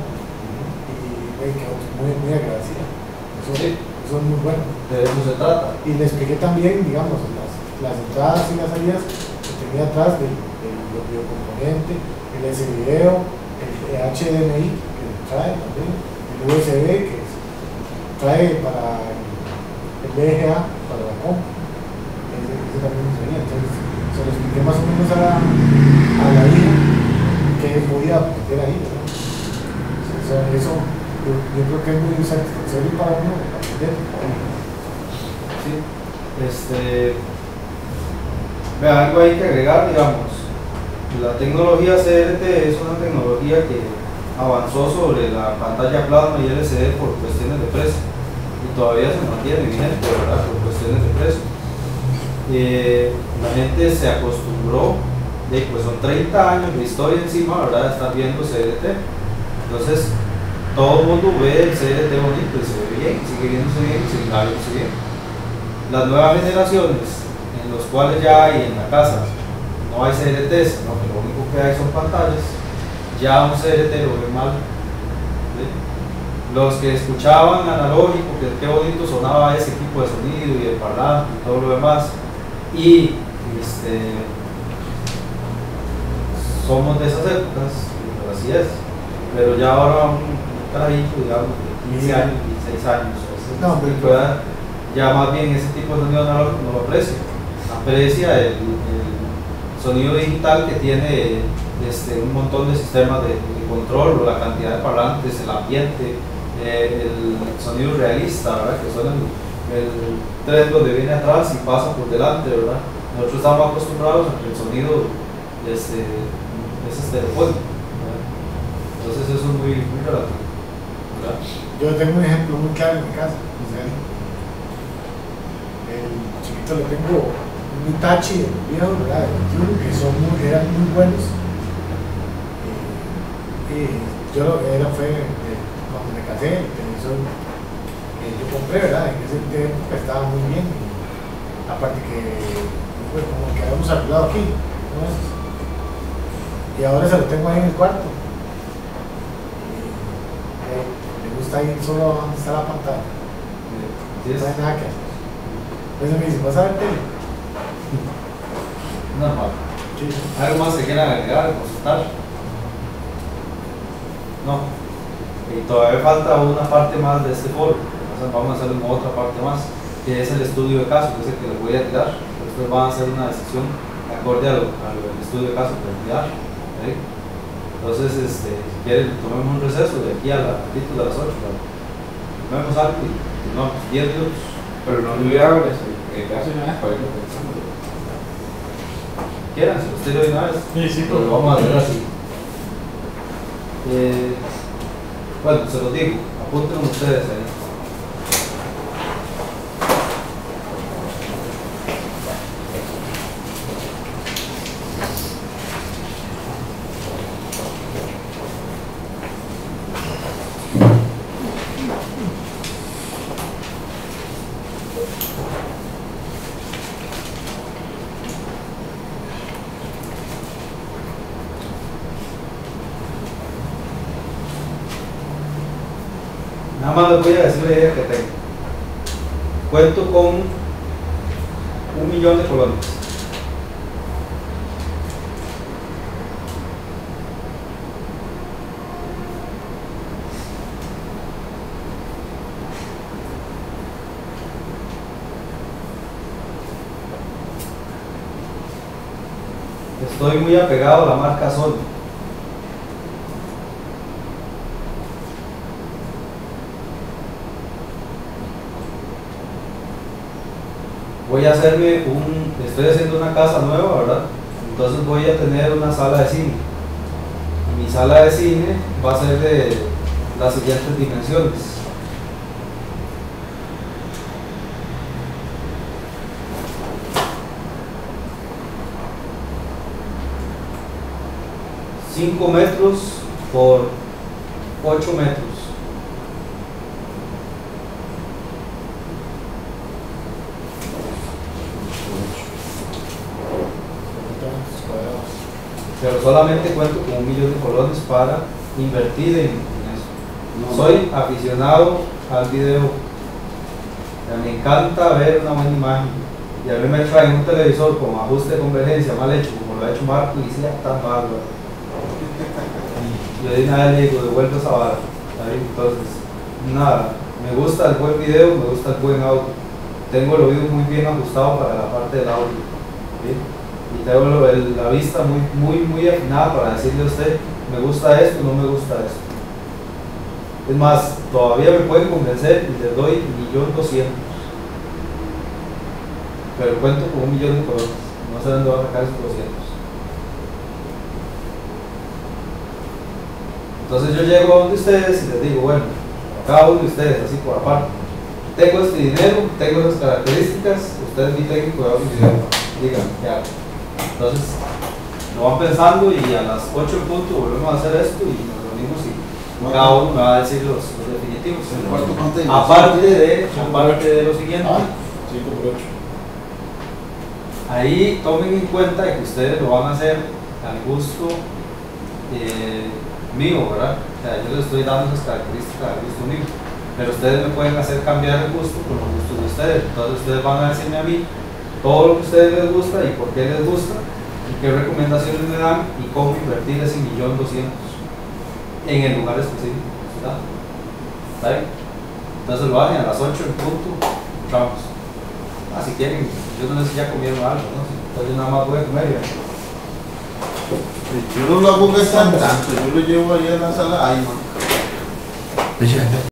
Y quedó muy, muy agradecida. Eso, Sí. eso es muy bueno. De eso se trata. Y le expliqué también, digamos, las, las entradas y las salidas que tenía atrás del, del, del biocomponente, el S video, el H D M I que trae también, el U S B que es- trae para el, el V G A, para la compu. Ese, ese también nos venía. Entonces se lo expliqué más o menos a la, a la hija que podía meter ahí, ¿verdad? Eso, eso yo, yo creo que es muy satisfactorio para uno aprender. Sí. Este, vea, algo hay que agregar, digamos. La tecnología C R T es una tecnología que avanzó sobre la pantalla plasma y L C D por cuestiones de precio y todavía se mantiene vigente, ¿verdad? Por cuestiones de precio. Eh, la gente se acostumbró, de, pues son treinta años de historia encima, ¿verdad? De estar viendo C R T. Entonces, todo el mundo ve el C R T bonito y se ve bien, sigue viéndose bien, sigue viéndose bien. Las nuevas generaciones, en los cuales ya hay en la casa, no hay C R T, sino que lo único que hay son pantallas, ya un C R T lo ven mal. ¿Sí? Los que escuchaban analógico, que qué bonito sonaba ese tipo de sonido y el parlante y todo lo demás, y este, somos de esas épocas, pero así es. Pero ya ahora un carajito, digamos, de quince años, dieciséis años, ese No, tipo pero- de edad, ya más bien ese tipo de sonido analógico no lo aprecia. Aprecia el, el sonido digital que tiene este, un montón de sistemas de, de control, o la cantidad de parlantes, el ambiente, eh, el sonido realista, ¿verdad? Que suena el, el tren donde viene atrás y pasa por delante, ¿verdad? Nosotros estamos acostumbrados a que el sonido este, es estereofónico, ¿verdad? Entonces eso es muy, muy relativo, ¿verdad? Yo tengo un ejemplo muy claro en mi casa. O sea, el chiquito le tengo un Hitachi de los viejos, ¿verdad? De veintiuno, que son muy, eran muy buenos. Y, y yo lo era fue de, cuando me casé, el televisor que yo compré, ¿verdad? En ese tiempo estaba muy bien. Y, aparte que fue como que habíamos arreglado aquí, ¿no? Y ahora se lo tengo ahí en el cuarto. Y, eh, me gusta ir solo donde está la pantalla. Sí, es No hay nada que hacer. Entonces me dice, ¿vas a ver tele? normal. Sí. ¿Algo más que quieran agregar, consultar? No. Y todavía falta una parte más de este foro. Entonces vamos a hacer una otra parte más, que es el estudio de caso, que es el que les voy a tirar. Después van a hacer una decisión acorde al, al estudio de caso que les voy a dar. ¿Sí? Entonces, este, si quieren, tomemos un receso de aquí a la de las ocho. Tomemos algo y continuamos. diez minutos. Pero no le hubiera dado eso, el caso ya es para irlo pensando. ¿Quieran? Si los tiro de una vez. Sí, sí, Pero pero lo vamos a hacer así. Eh, bueno, se los digo, apúntenlo ustedes ahí. Nada más les voy a decir la idea que tengo. Cuento con un millón de colones. Estoy muy apegado a la marca Sol. Voy a hacerme un, estoy haciendo una casa nueva, ¿verdad? Entonces voy a tener una sala de cine. Y mi sala de cine va a ser de las siguientes dimensiones. cinco metros por ocho metros. Pero solamente cuento con un millón de colones para invertir en, en eso. No soy aficionado al video. O sea, me encanta ver una buena imagen. Y a mí me traen un televisor con ajuste de convergencia mal hecho, como lo ha hecho Marco, y sea tan bárbaro. Yo de una vez le digo, devuelvo esa vara. Entonces, nada, me gusta el buen video, me gusta el buen audio. Tengo el oído muy bien ajustado para la parte del audio. ¿Sí? Y tengo el, la vista muy, muy, muy afinada para decirle a usted, me gusta esto, no me gusta esto. Es más, todavía me pueden convencer y les doy un millón doscientos. Pero cuento con un millón de colones, no sé dónde va a sacar esos doscientos. Entonces yo llego a donde ustedes y les digo, bueno, a cada uno de ustedes, así por aparte, tengo este dinero, tengo esas características, usted es mi técnico de audio y video, díganme qué hago. Entonces lo van pensando y a las ocho en punto volvemos a hacer esto y nos reunimos y cada uno me va a decir los, los definitivos. Aparte de, aparte de lo siguiente, cinco por ocho. Ahí tomen en cuenta que ustedes lo van a hacer al gusto eh, mío, ¿verdad? O sea, yo les estoy dando esas características al gusto mío, pero ustedes me pueden hacer cambiar el gusto por los gustos de ustedes. Entonces ustedes van a decirme a mí todo lo que a ustedes les gusta y por qué les gusta y qué recomendaciones me dan y cómo invertir ese millón doscientos en el lugar específico. ¿Está? ¿Está bien? Entonces lo hacen a las ocho en punto, entramos. Ah, si quieren, yo no sé si ya comieron algo, ¿no? Entonces yo nada más voy a comer ya. Yo no lo hago gastar tanto, yo lo llevo ahí a la sala. Ay, man.